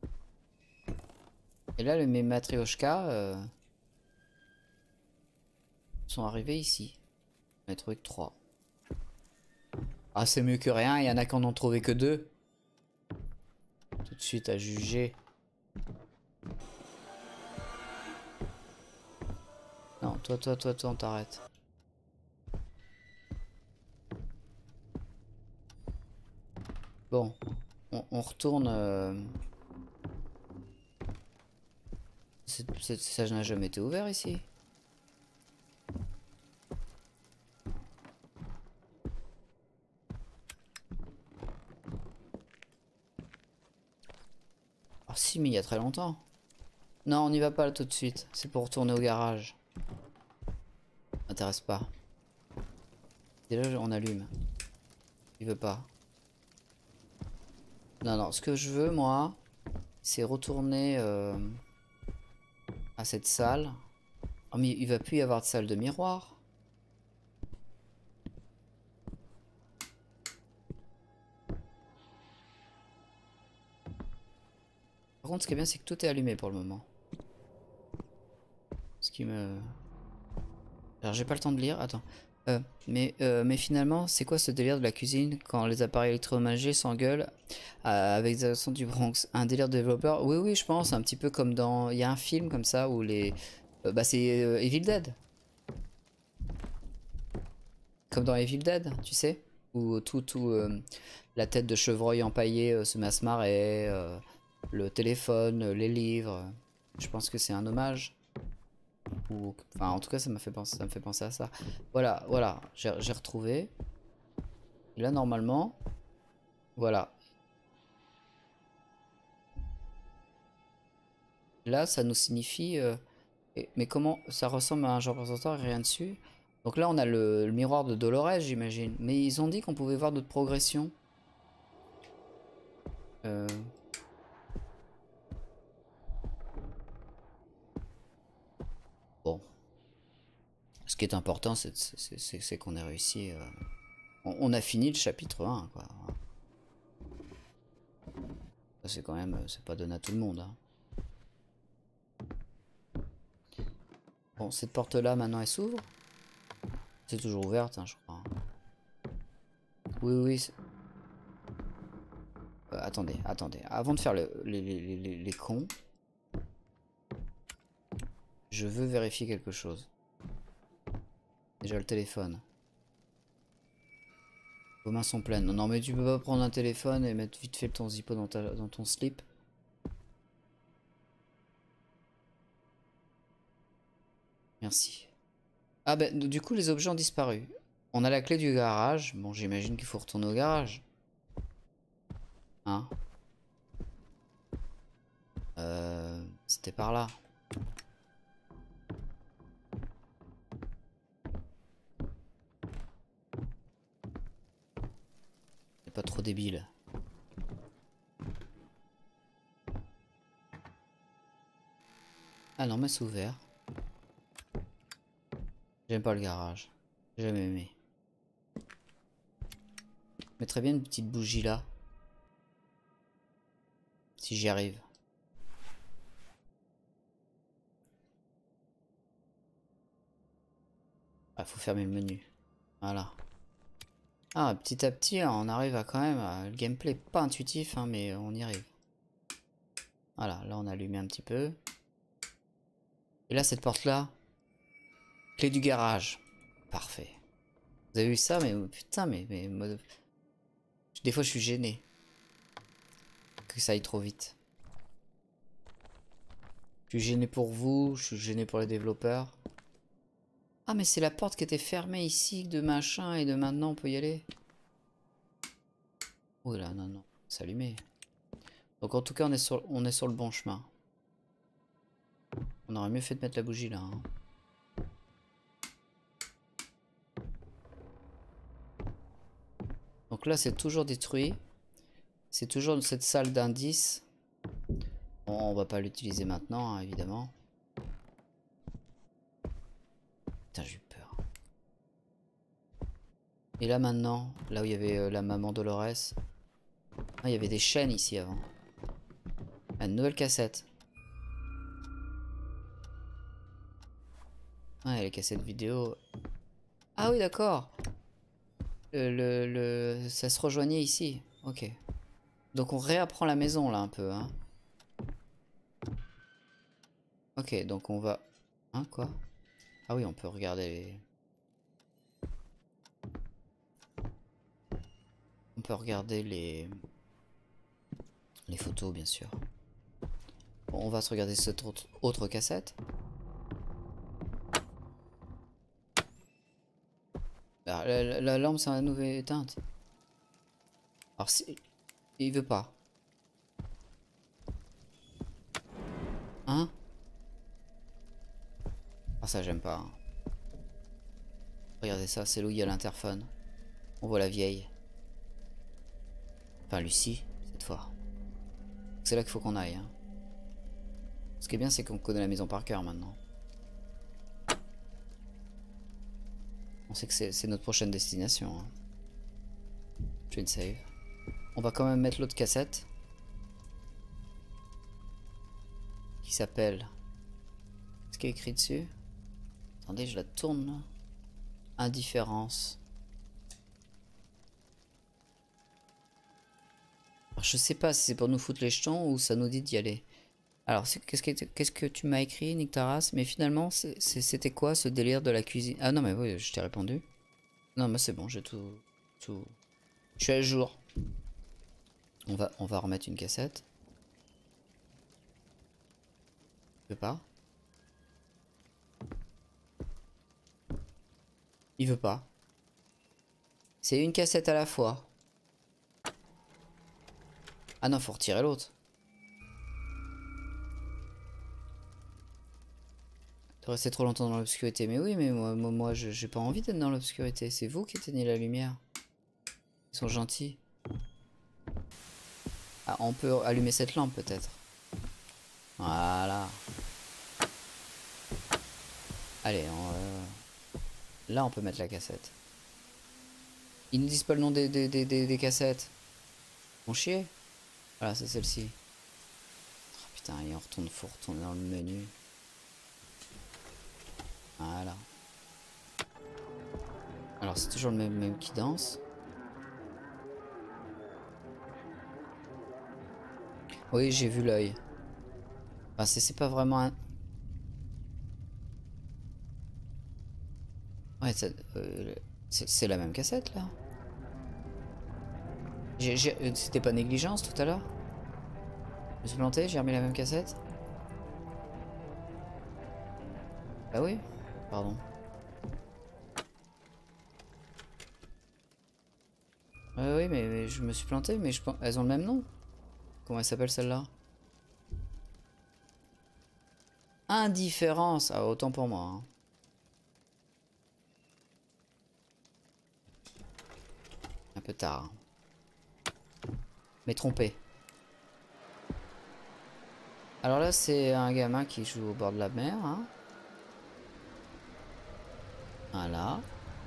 Et là, mes matrioshka euh, sont arrivés ici. On a trouvé que trois. Ah, c'est mieux que rien, il y en a qui en ont trouvé que deux. Tout de suite à juger. Non, toi, toi, toi, toi, on t'arrête. Bon, on, on retourne... Euh... Ça n'a jamais été ouvert ici. Ah si, mais il y a très longtemps. Non, on n'y va pas là, tout de suite. C'est pour retourner au garage. M'intéresse pas. Déjà, on allume. Il veut pas. Non, non, ce que je veux, moi, c'est retourner euh, à cette salle. Oh, mais il va plus y avoir de salle de miroir. Par contre, ce qui est bien, c'est que tout est allumé pour le moment. Ce qui me... Alors, j'ai pas le temps de lire. Attends. Euh, mais, euh, mais finalement, c'est quoi ce délire de la cuisine quand les appareils électroménagers s'engueulent euh, avec des accents du Bronx? Un délire de développeur? Oui, oui, je pense. Un petit peu comme dans... Il y a un film comme ça où les... Euh, bah, c'est euh, Evil Dead. Comme dans Evil Dead, tu sais? Où tout, tout... Euh, la tête de chevreuil empaillée euh, se met à se marrer. Euh, le téléphone, euh, les livres. Je pense que c'est un hommage. Ou, enfin, en tout cas, ça m'a fait penser, ça me fait penser à ça. Voilà, voilà, j'ai retrouvé. Et là, normalement, voilà. Là, ça nous signifie... euh, et- mais comment ça ressemble à un genre représentant et rien dessus? Donc là, on a le, le miroir de Dolores, j'imagine. Mais ils ont dit qu'on pouvait voir notre progression. Euh... Bon. Ce qui est important, c'est qu'on ait réussi... euh, On, on a fini le chapitre un, quoi. Ça, c'est quand même... C'est pas donné à tout le monde, hein. Bon, cette porte-là, maintenant, elle s'ouvre. C'est toujours ouverte, hein, je crois. Oui, oui. Euh, attendez, attendez. Avant de faire le, les, les, les, les cons, je veux vérifier quelque chose. Déjà, le téléphone. Vos mains sont pleines. Non, non, mais tu peux pas prendre un téléphone et mettre vite fait ton zippo dans, ta, dans ton slip. Merci. Ah ben, du coup, les objets ont disparu. On a la clé du garage. Bon, j'imagine qu'il faut retourner au garage. Hein? Euh, C'était par là. C'est pas trop débile. Ah non, mais c'est ouvert. J'aime pas le garage. J'ai jamais aimé. Je mettrais bien une petite bougie là. Si j'y arrive. Ah, faut fermer le menu. Voilà. Ah, petit à petit, on arrive à quand même... À... Le gameplay pas intuitif, hein, mais on y arrive. Voilà, là on a allumé un petit peu. Et là, cette porte-là... Clé du garage. Parfait. Vous avez vu ça? Mais putain, mais... mais... Des fois, je suis gêné. Que ça aille trop vite. Je suis gêné pour vous, je suis gêné pour les développeurs. Ah, mais c'est la porte qui était fermée ici, de machin, et de maintenant on peut y aller. Oh là, non, non, s'allumer. Donc en tout cas, on est sur, on est sur le bon chemin. On aurait mieux fait de mettre la bougie là. Hein. Donc là, c'est toujours détruit. C'est toujours cette salle d'indices. Bon, on va pas l'utiliser maintenant, hein, évidemment. Putain, j'ai eu peur. Et là maintenant, là où il y avait euh, la maman Dolores. Ah, il y avait des chaînes ici avant. Ah, une nouvelle cassette. Ah, les cassettes vidéo. Ah oui, d'accord. Le, le, le... Ça se rejoignait ici. Ok. Donc on réapprend la maison là un peu. Hein. Ok, donc on va... Hein, quoi? Ah oui, on peut regarder les... On peut regarder les... Les photos, bien sûr. Bon, on va se regarder cette autre, autre cassette. La, la, la lampe, c'est à nouveau éteinte. Alors si... Il veut pas. Hein? Ah ça j'aime pas. Hein. Regardez ça, c'est là où il y a l'interphone. On voit la vieille. Enfin Lucie, cette fois. C'est là qu'il faut qu'on aille. Hein. Ce qui est bien, c'est qu'on connaît la maison par cœur maintenant. On sait que c'est notre prochaine destination. Hein. Je vais une save. On va quand même mettre l'autre cassette. qui s'appelle... Qu'est-ce qui est écrit dessus? Attendez, je la tourne là. Indifférence. Alors, je sais pas si c'est pour nous foutre les jetons ou ça nous dit d'y aller. Alors, qu'est-ce que, qu'est-ce que tu m'as écrit, Nick Taras? Mais finalement, c'était quoi ce délire de la cuisine? Ah non, mais oui, je t'ai répondu. Non, mais c'est bon, j'ai tout, tout... Je suis à jour. On va, on va remettre une cassette. Il veut pas. Il veut pas. C'est une cassette à la fois. Ah non, faut retirer l'autre. De rester trop longtemps dans l'obscurité. Mais oui, mais moi, moi, moi j'ai pas envie d'être dans l'obscurité. C'est vous qui éteignez la lumière. Ils sont gentils. Ah, on peut allumer cette lampe peut-être. Voilà. Allez, on, euh... là on peut mettre la cassette. Ils nous disent pas le nom des, des, des, des, des cassettes. On chier. Voilà, c'est celle-ci. Oh, putain, et on retourne, faut retourner dans le menu. Voilà. Alors c'est toujours le même, même qui danse. Oui, j'ai vu l'œil. Enfin, c'est pas vraiment un... Ouais, euh, c'est la même cassette là. C'était pas négligence tout à l'heure? Je me suis planté, j'ai remis la même cassette. Bah oui, pardon. Ouais, oui, mais, mais je me suis planté, mais je pense... elles ont le même nom. Comment elle s'appelle celle-là? Indifférence. Ah, autant pour moi. Hein. Un peu tard. Mais trompé. Alors là, c'est un gamin qui joue au bord de la mer. Hein. Voilà.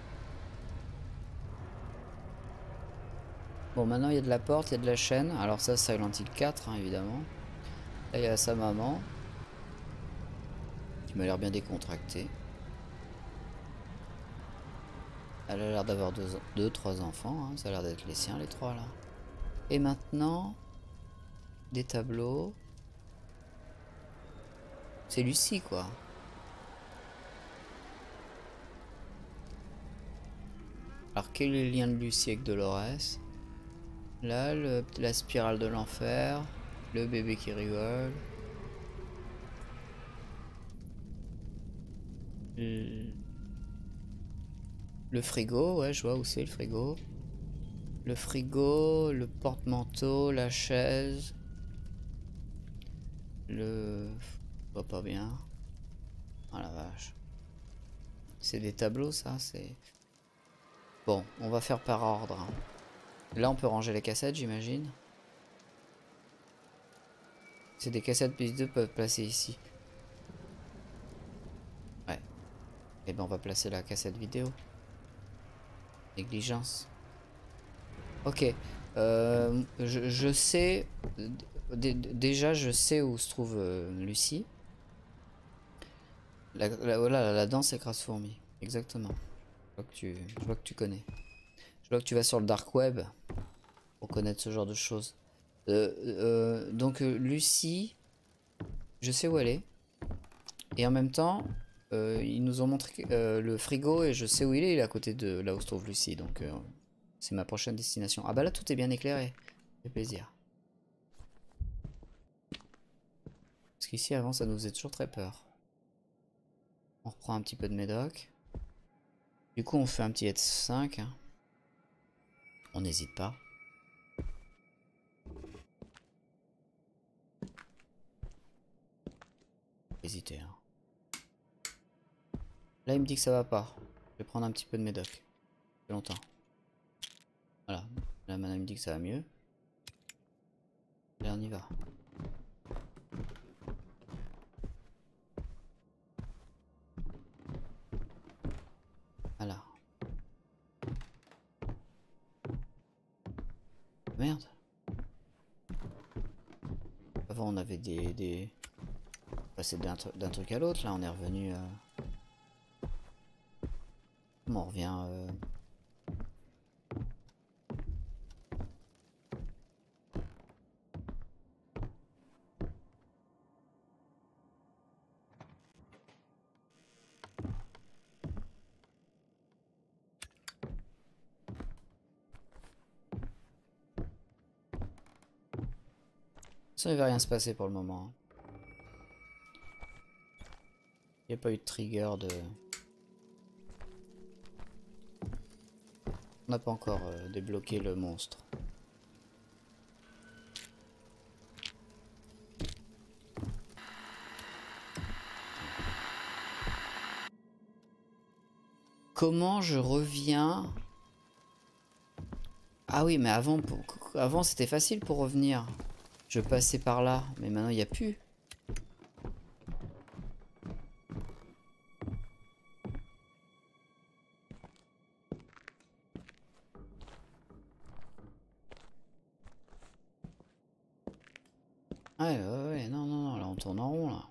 Bon, maintenant il y a de la porte, il y a de la chaîne. Alors ça, c'est Silent Hill quatre, hein, évidemment. Là, il y a sa maman. Qui m'a l'air bien décontractée. Elle a l'air d'avoir deux, deux, trois enfants. Hein. Ça a l'air d'être les siens, les trois, là. Et maintenant... Des tableaux. C'est Lucie, quoi. Alors, quel est le lien de Lucie avec Dolores? Là, le, la spirale de l'enfer. Le bébé qui rigole. Le, le frigo, ouais, je vois où c'est le frigo. Le frigo, le porte-manteau, la chaise. Le... Je vois pas bien. Oh la vache. C'est des tableaux, ça, c'est... Bon, on va faire par ordre. Hein. Là, on peut ranger les cassettes, j'imagine. C'est des cassettes plus deux peuvent placer ici. Ouais. Et ben, on va placer la cassette vidéo. Négligence. Ok. Euh, je, je sais... Déjà, je sais où se trouve euh, Lucie. La, la, voilà, la danse écrase fourmi. Exactement. Je vois, que tu, je vois que tu connais. Je vois que tu vas sur le dark web pour connaître ce genre de choses. Euh, euh, donc euh, Lucie, je sais où elle est. Et en même temps, euh, ils nous ont montré euh, le frigo et je sais où il est. Il est à côté de là où se trouve Lucie. Donc euh, c'est ma prochaine destination. Ah bah là tout est bien éclairé. Ça fait plaisir. Parce qu'ici avant ça nous faisait toujours très peur. On reprend un petit peu de médoc. Du coup on fait un petit F cinq. Hein. On n'hésite pas. Hésiter. Hein. Là il me dit que ça va pas. Je vais prendre un petit peu de médoc. Ça fait longtemps. Voilà. Là maintenant il me dit que ça va mieux. Là on y va. Voilà. Merde. Avant on avait des... des... passer d'un d'un truc à l'autre, là on est revenu... Euh... Comment on revient euh... Ça ne va rien se passer pour le moment. Il n'y a pas eu de trigger de... On n'a pas encore euh, débloqué le monstre. Comment je reviens? Ah oui, mais avant, pour... avant c'était facile pour revenir. Je passais par là, mais maintenant il n'y a plus. Ouais, ouais, ouais, non, non, non, là on tourne en rond, là.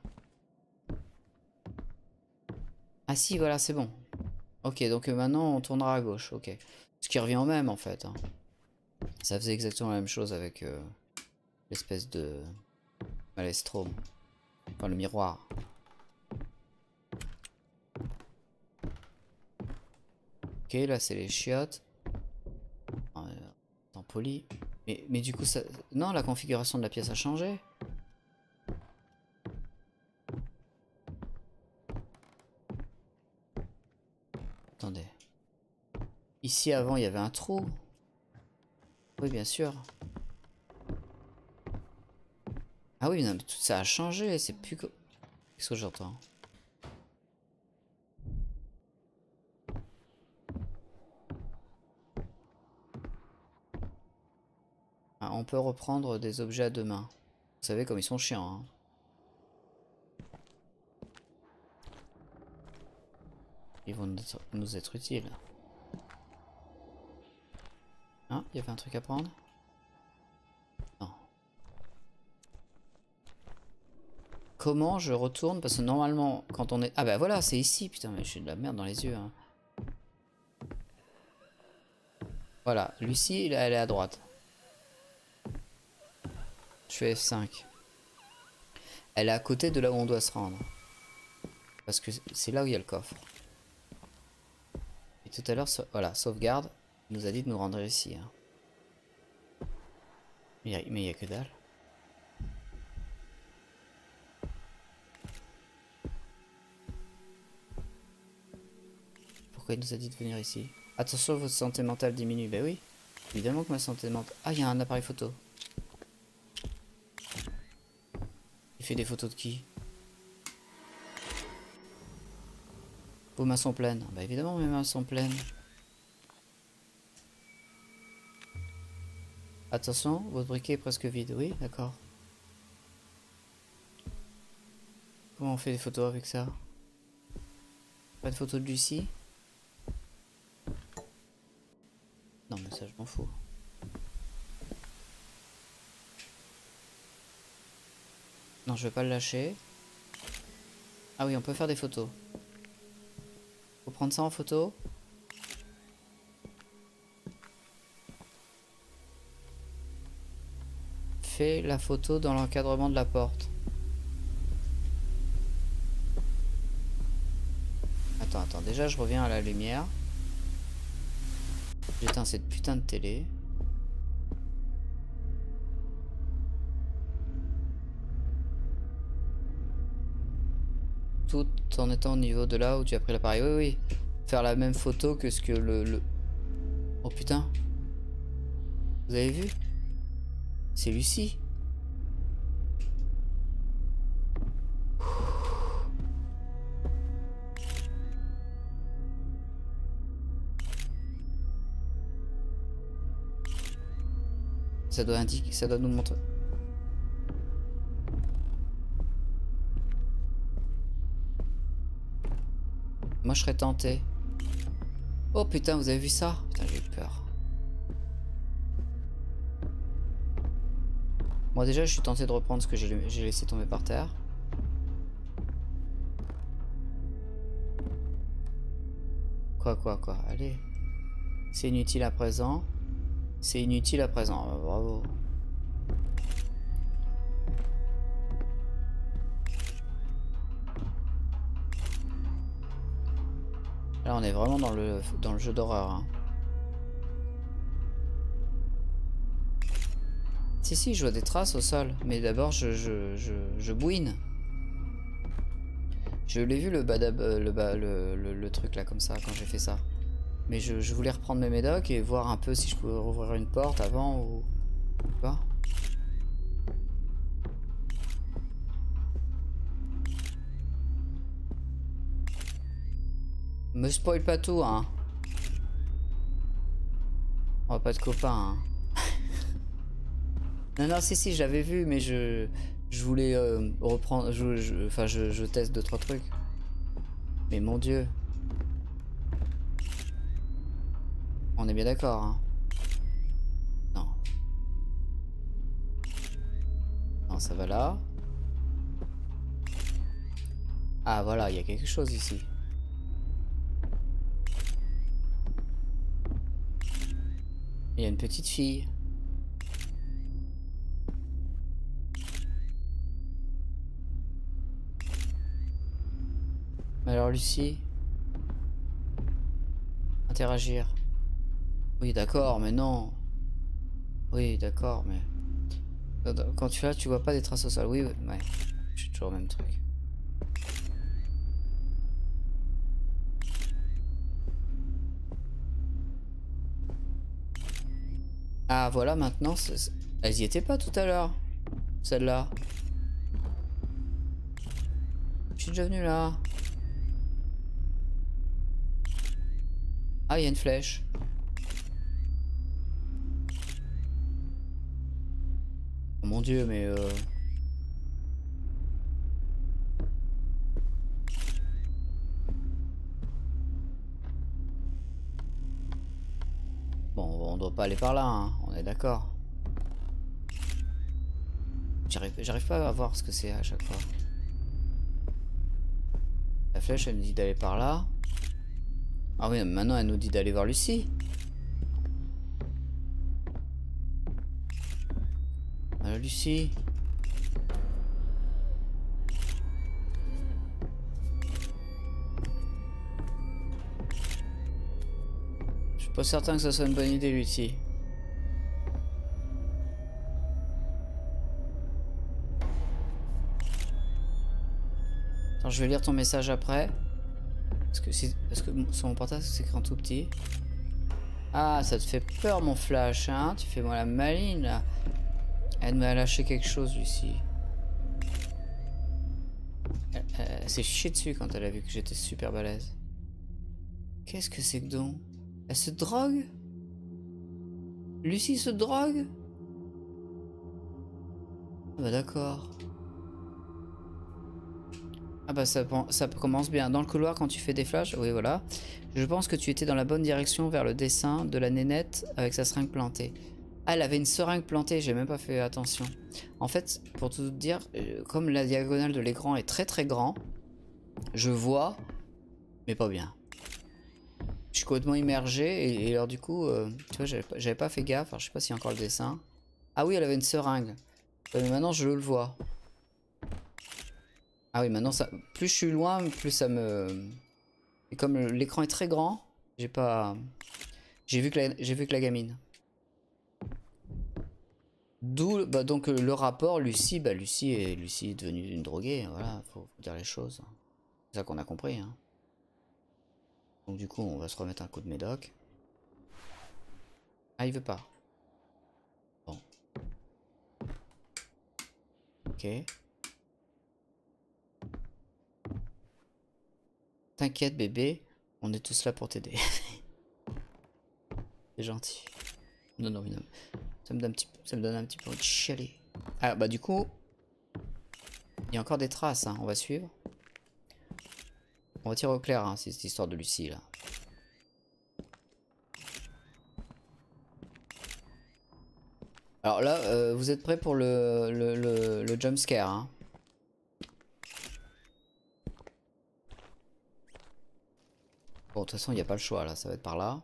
Ah si, voilà, c'est bon. Ok, donc euh, maintenant on tournera à gauche, ok. Ce qui revient au même, en fait. Hein. Ça faisait exactement la même chose avec euh, l'espèce de... Maelstrom. Enfin, le miroir. Ok, là c'est les chiottes. Ah, euh, Temps poli. Mais, mais du coup, ça... Non, la configuration de la pièce a changé. Attendez. Ici, avant, il y avait un trou. Oui, bien sûr. Ah oui, non, mais tout ça a changé. C'est plus... Qu'est-ce que j'entends? Ah, on peut reprendre des objets à deux mains. Vous savez comme ils sont chiants. Hein. Ils vont nous être, nous être utiles. Hein, il y avait un truc à prendre? Non. Comment je retourne? Parce que normalement, quand on est... Ah bah voilà, c'est ici. Putain, mais j'ai de la merde dans les yeux. Hein. Voilà, Lucie, elle est à droite. Je fais F cinq. Elle est à côté de là où on doit se rendre. Parce que c'est là où il y a le coffre. Et tout à l'heure, voilà, sauvegarde. Il nous a dit de nous rendre ici. Hein. Mais il n'y a que dalle. Pourquoi il nous a dit de venir ici? Attention, votre santé mentale diminue. Ben oui, évidemment que ma santé mentale... Ah, il y a un appareil photo. Il fait des photos de qui? Vos mains sont pleines. Bah évidemment, mes mains sont pleines. Attention, votre briquet est presque vide. Oui, d'accord. Comment on fait des photos avec ça? Pas de photo de Lucie? Non, mais ça, je m'en fous. Non, je vais pas le lâcher. Ah oui, on peut faire des photos. Faut prendre ça en photo. Fais la photo dans l'encadrement de la porte. Attends, attends. Déjà, je reviens à la lumière. J'éteins cette putain de télé. Tout en étant au niveau de là où tu as pris l'appareil. Oui, oui. Faire la même photo que ce que le... le... Oh putain. Vous avez vu? C'est Lucie. Ça doit indiquer, ça doit nous montrer. Moi je serais tenté. Oh putain, vous avez vu ça? Putain, j'ai eu peur. Moi déjà je suis tenté de reprendre ce que j'ai laissé tomber par terre. Quoi, quoi, quoi? Allez. C'est inutile à présent. C'est inutile à présent. Euh, bravo. Là, on est vraiment dans le, dans le jeu d'horreur. Hein. Si, si, je vois des traces au sol. Mais d'abord, je, je, je, je bouine. Je l'ai vu le, badab, le, ba, le, le, le truc là, comme ça, quand j'ai fait ça. Mais je, je voulais reprendre mes médocs et voir un peu si je pouvais rouvrir une porte avant ou... Quoi? Me spoil pas tout, hein. On va pas être copains, hein. Non, non, si, si, je l'avais vu, mais je... Je voulais euh, reprendre... Je, je, enfin, je, je teste deux, trois trucs. Mais mon Dieu. On est bien d'accord, hein. Non. Non, ça va là. Ah, voilà, il y a quelque chose ici. Il y a une petite fille. Alors, Lucie. Interagir. Oui, d'accord, mais non. Oui, d'accord, mais... Quand tu as, tu vois pas des traces au sol. Oui, ouais. ouais. Je suis toujours le même truc. Ah, voilà, maintenant, c'est... Elles y étaient pas tout à l'heure. Celle-là. Je suis déjà venu là. Ah, il y a une flèche. Oh mon Dieu, mais... Euh... Bon, on doit pas aller par là, hein. On est d'accord. J'arrive j'arrive pas à voir ce que c'est à chaque fois. La flèche, elle me dit d'aller par là. Ah oui, maintenant, elle nous dit d'aller voir Lucie. Alors, Lucie. Je suis pas certain que ce soit une bonne idée, Lucie. Attends, je vais lire ton message après. Parce que, si, parce que sur mon portable, c'est écrit en tout petit. Ah, ça te fait peur, mon flash, hein? Tu fais moi la maline, là. Elle m'a lâché quelque chose, Lucie. Elle, elle, elle s'est fichée dessus quand elle a vu que j'étais super balèze. Qu'est-ce que c'est que donc? Elle se drogue? Lucie se drogue? Ah bah d'accord. Ah bah ça, ça commence bien. Dans le couloir quand tu fais des flashs, oui voilà. Je pense que tu étais dans la bonne direction vers le dessin de la nénette avec sa seringue plantée. Ah, elle avait une seringue plantée, j'ai même pas fait attention. En fait, pour tout dire, comme la diagonale de l'écran est très très grand, je vois, mais pas bien. Je suis complètement immergé et, et alors du coup, euh, tu vois, j'avais pas fait gaffe. Alors, je sais pas s'il y a encore le dessin. Ah oui, elle avait une seringue. Ouais, mais maintenant je le vois. Ah oui, maintenant ça, plus je suis loin, plus ça me... Et comme l'écran est très grand, j'ai pas... J'ai vu que la, j'ai vu que la gamine. D'où bah, donc le rapport Lucie, bah Lucie est Lucie est devenue une droguée, voilà, faut, faut dire les choses. C'est ça qu'on a compris. Hein. Donc du coup, on va se remettre un coup de médoc. Ah, il veut pas. Bon. Ok. T'inquiète bébé, on est tous là pour t'aider. C'est gentil. Non, non, non. Ça me donne un petit peu, ça me donne un petit peu de chialer. Ah bah du coup, il y a encore des traces, hein. On va suivre. On va tirer au clair, hein, c'est cette histoire de Lucie là. Alors là, euh, vous êtes prêts pour le, le, le, le jump scare, hein. Bon, de toute façon, il n'y a pas le choix là, ça va être par là.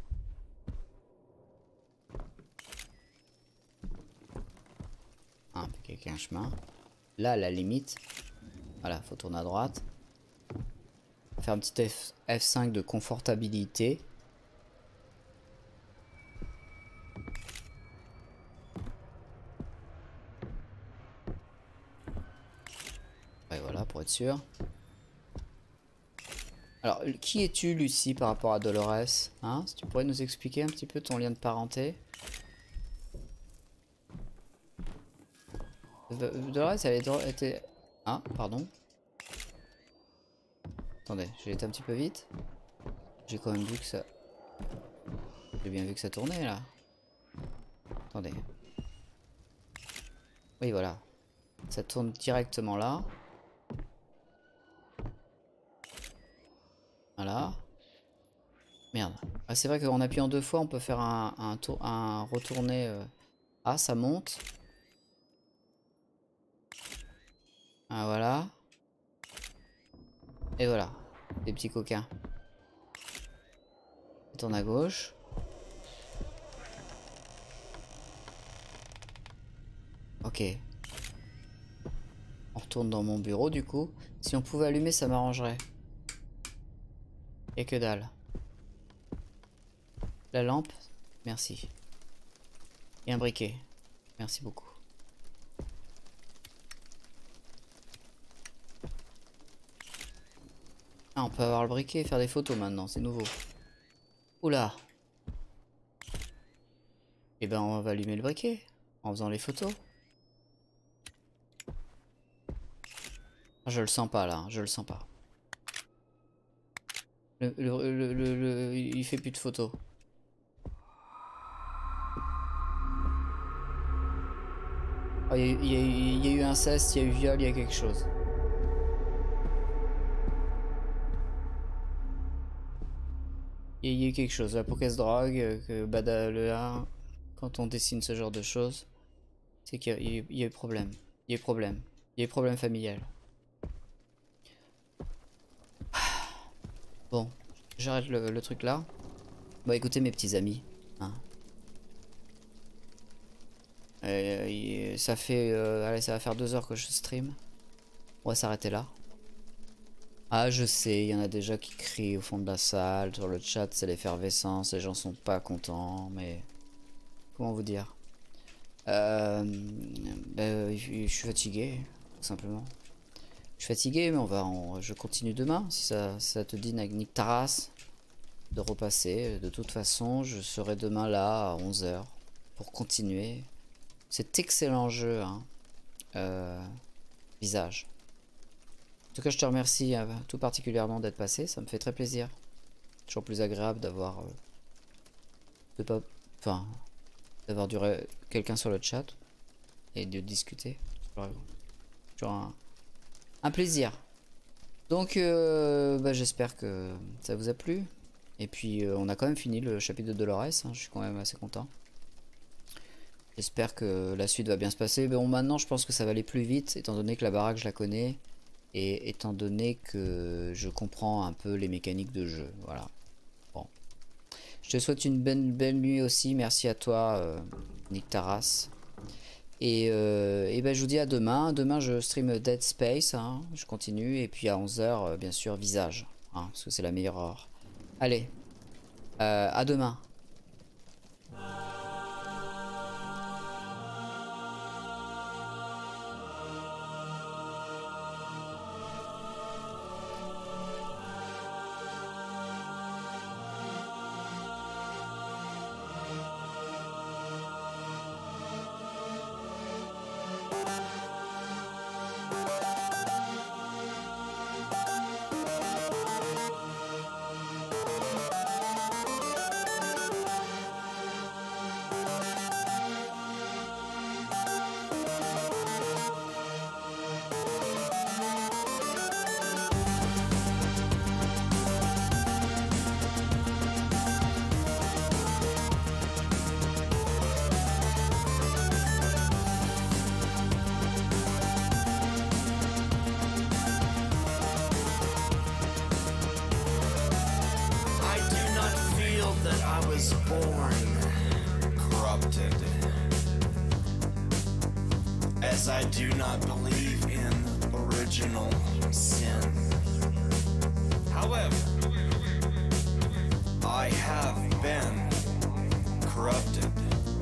Ah, il y a un chemin. Là, à la limite. Voilà, faut tourner à droite. Faire un petit F F5 de confortabilité. Ouais, voilà, pour être sûr. Alors, qui es-tu, Lucie, par rapport à Dolores? Hein? Si tu pourrais nous expliquer un petit peu ton lien de parenté. Dolores, elle était... Ah, pardon. Attendez, j'ai été un petit peu vite. J'ai quand même vu que ça... J'ai bien vu que ça tournait, là. Attendez. Oui, voilà. Ça tourne directement là. Voilà. Merde. Ah, c'est vrai qu'en appuyant deux fois, on peut faire un, un, tour, un retourner... Euh... Ah, ça monte. Ah, voilà. Et voilà. Des petits coquins. On tourne à gauche. Ok. On retourne dans mon bureau du coup. Si on pouvait allumer, ça m'arrangerait. Et que dalle. La lampe, merci. Et un briquet. Merci beaucoup. Ah, on peut avoir le briquet et faire des photos maintenant, c'est nouveau. Oula. Eh ben on va allumer le briquet en faisant les photos. Je le sens pas là, je le sens pas. Le, le, le, le, le, il fait plus de photos. Oh, il, y a, il, y a, il y a eu inceste, il y a eu viol, il y a quelque chose. Il y a eu quelque chose. Là, pour qu'elle se drogue, que Badalea, quand on dessine ce genre de choses, c'est qu'il y, y a eu problème. Il y a eu problème. Il y a eu problème familial. Bon, j'arrête le, le truc là. Bon, écoutez mes petits amis. Hein. Euh, ça fait, euh, allez, ça va faire deux heures que je stream. On va s'arrêter là. Ah, je sais, il y en a déjà qui crient au fond de la salle, sur le chat, c'est l'effervescence, les gens sont pas contents, mais comment vous dire? Euh, ben, je suis fatigué, tout simplement. Je suis fatigué, mais on va, on, je continue demain, si ça, si ça te dit, Nick Taras, de repasser. De toute façon, je serai demain là à onze heures pour continuer cet excellent jeu, hein, euh, Visage. En tout cas, je te remercie euh, tout particulièrement d'être passé, ça me fait très plaisir. Toujours plus agréable d'avoir, euh, de pas, enfin, d'avoir du quelqu'un sur le chat et de discuter. Toujours un, un plaisir. Donc, euh, bah, j'espère que ça vous a plu. Et puis, euh, on a quand même fini le chapitre de Dolores. Hein, je suis quand même assez content. J'espère que la suite va bien se passer. Bon, maintenant, je pense que ça va aller plus vite, étant donné que la baraque, je la connais. Et étant donné que je comprends un peu les mécaniques de jeu. Voilà. Bon. Je te souhaite une belle, belle nuit aussi. Merci à toi, euh, Nick Taras. Et, euh, et ben, je vous dis à demain. Demain, je stream Dead Space. Hein, je continue. Et puis à onze heures, euh, bien sûr, Visage. Hein, parce que c'est la meilleure heure. Allez. Euh, à demain. as I do not believe in original sin. However, I have been corrupted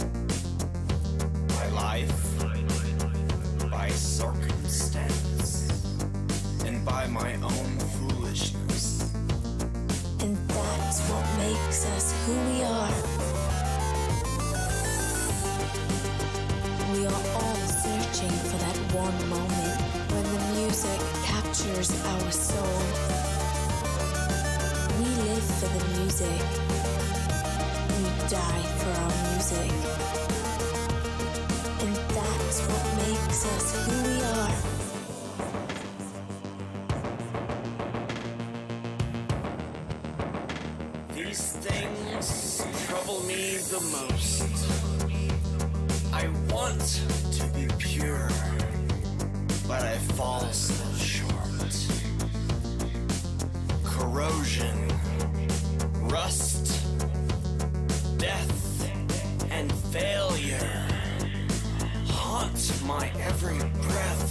by life, by circumstance, and by my own foolishness. And that's what makes us who we are. We are all searching for that one moment when the music captures our soul. We live for the music. We die for our music. And that's what makes us who we are. These things trouble me the most. I want to be pure, but I fall so short. Corrosion, rust, death, and failure haunt my every breath.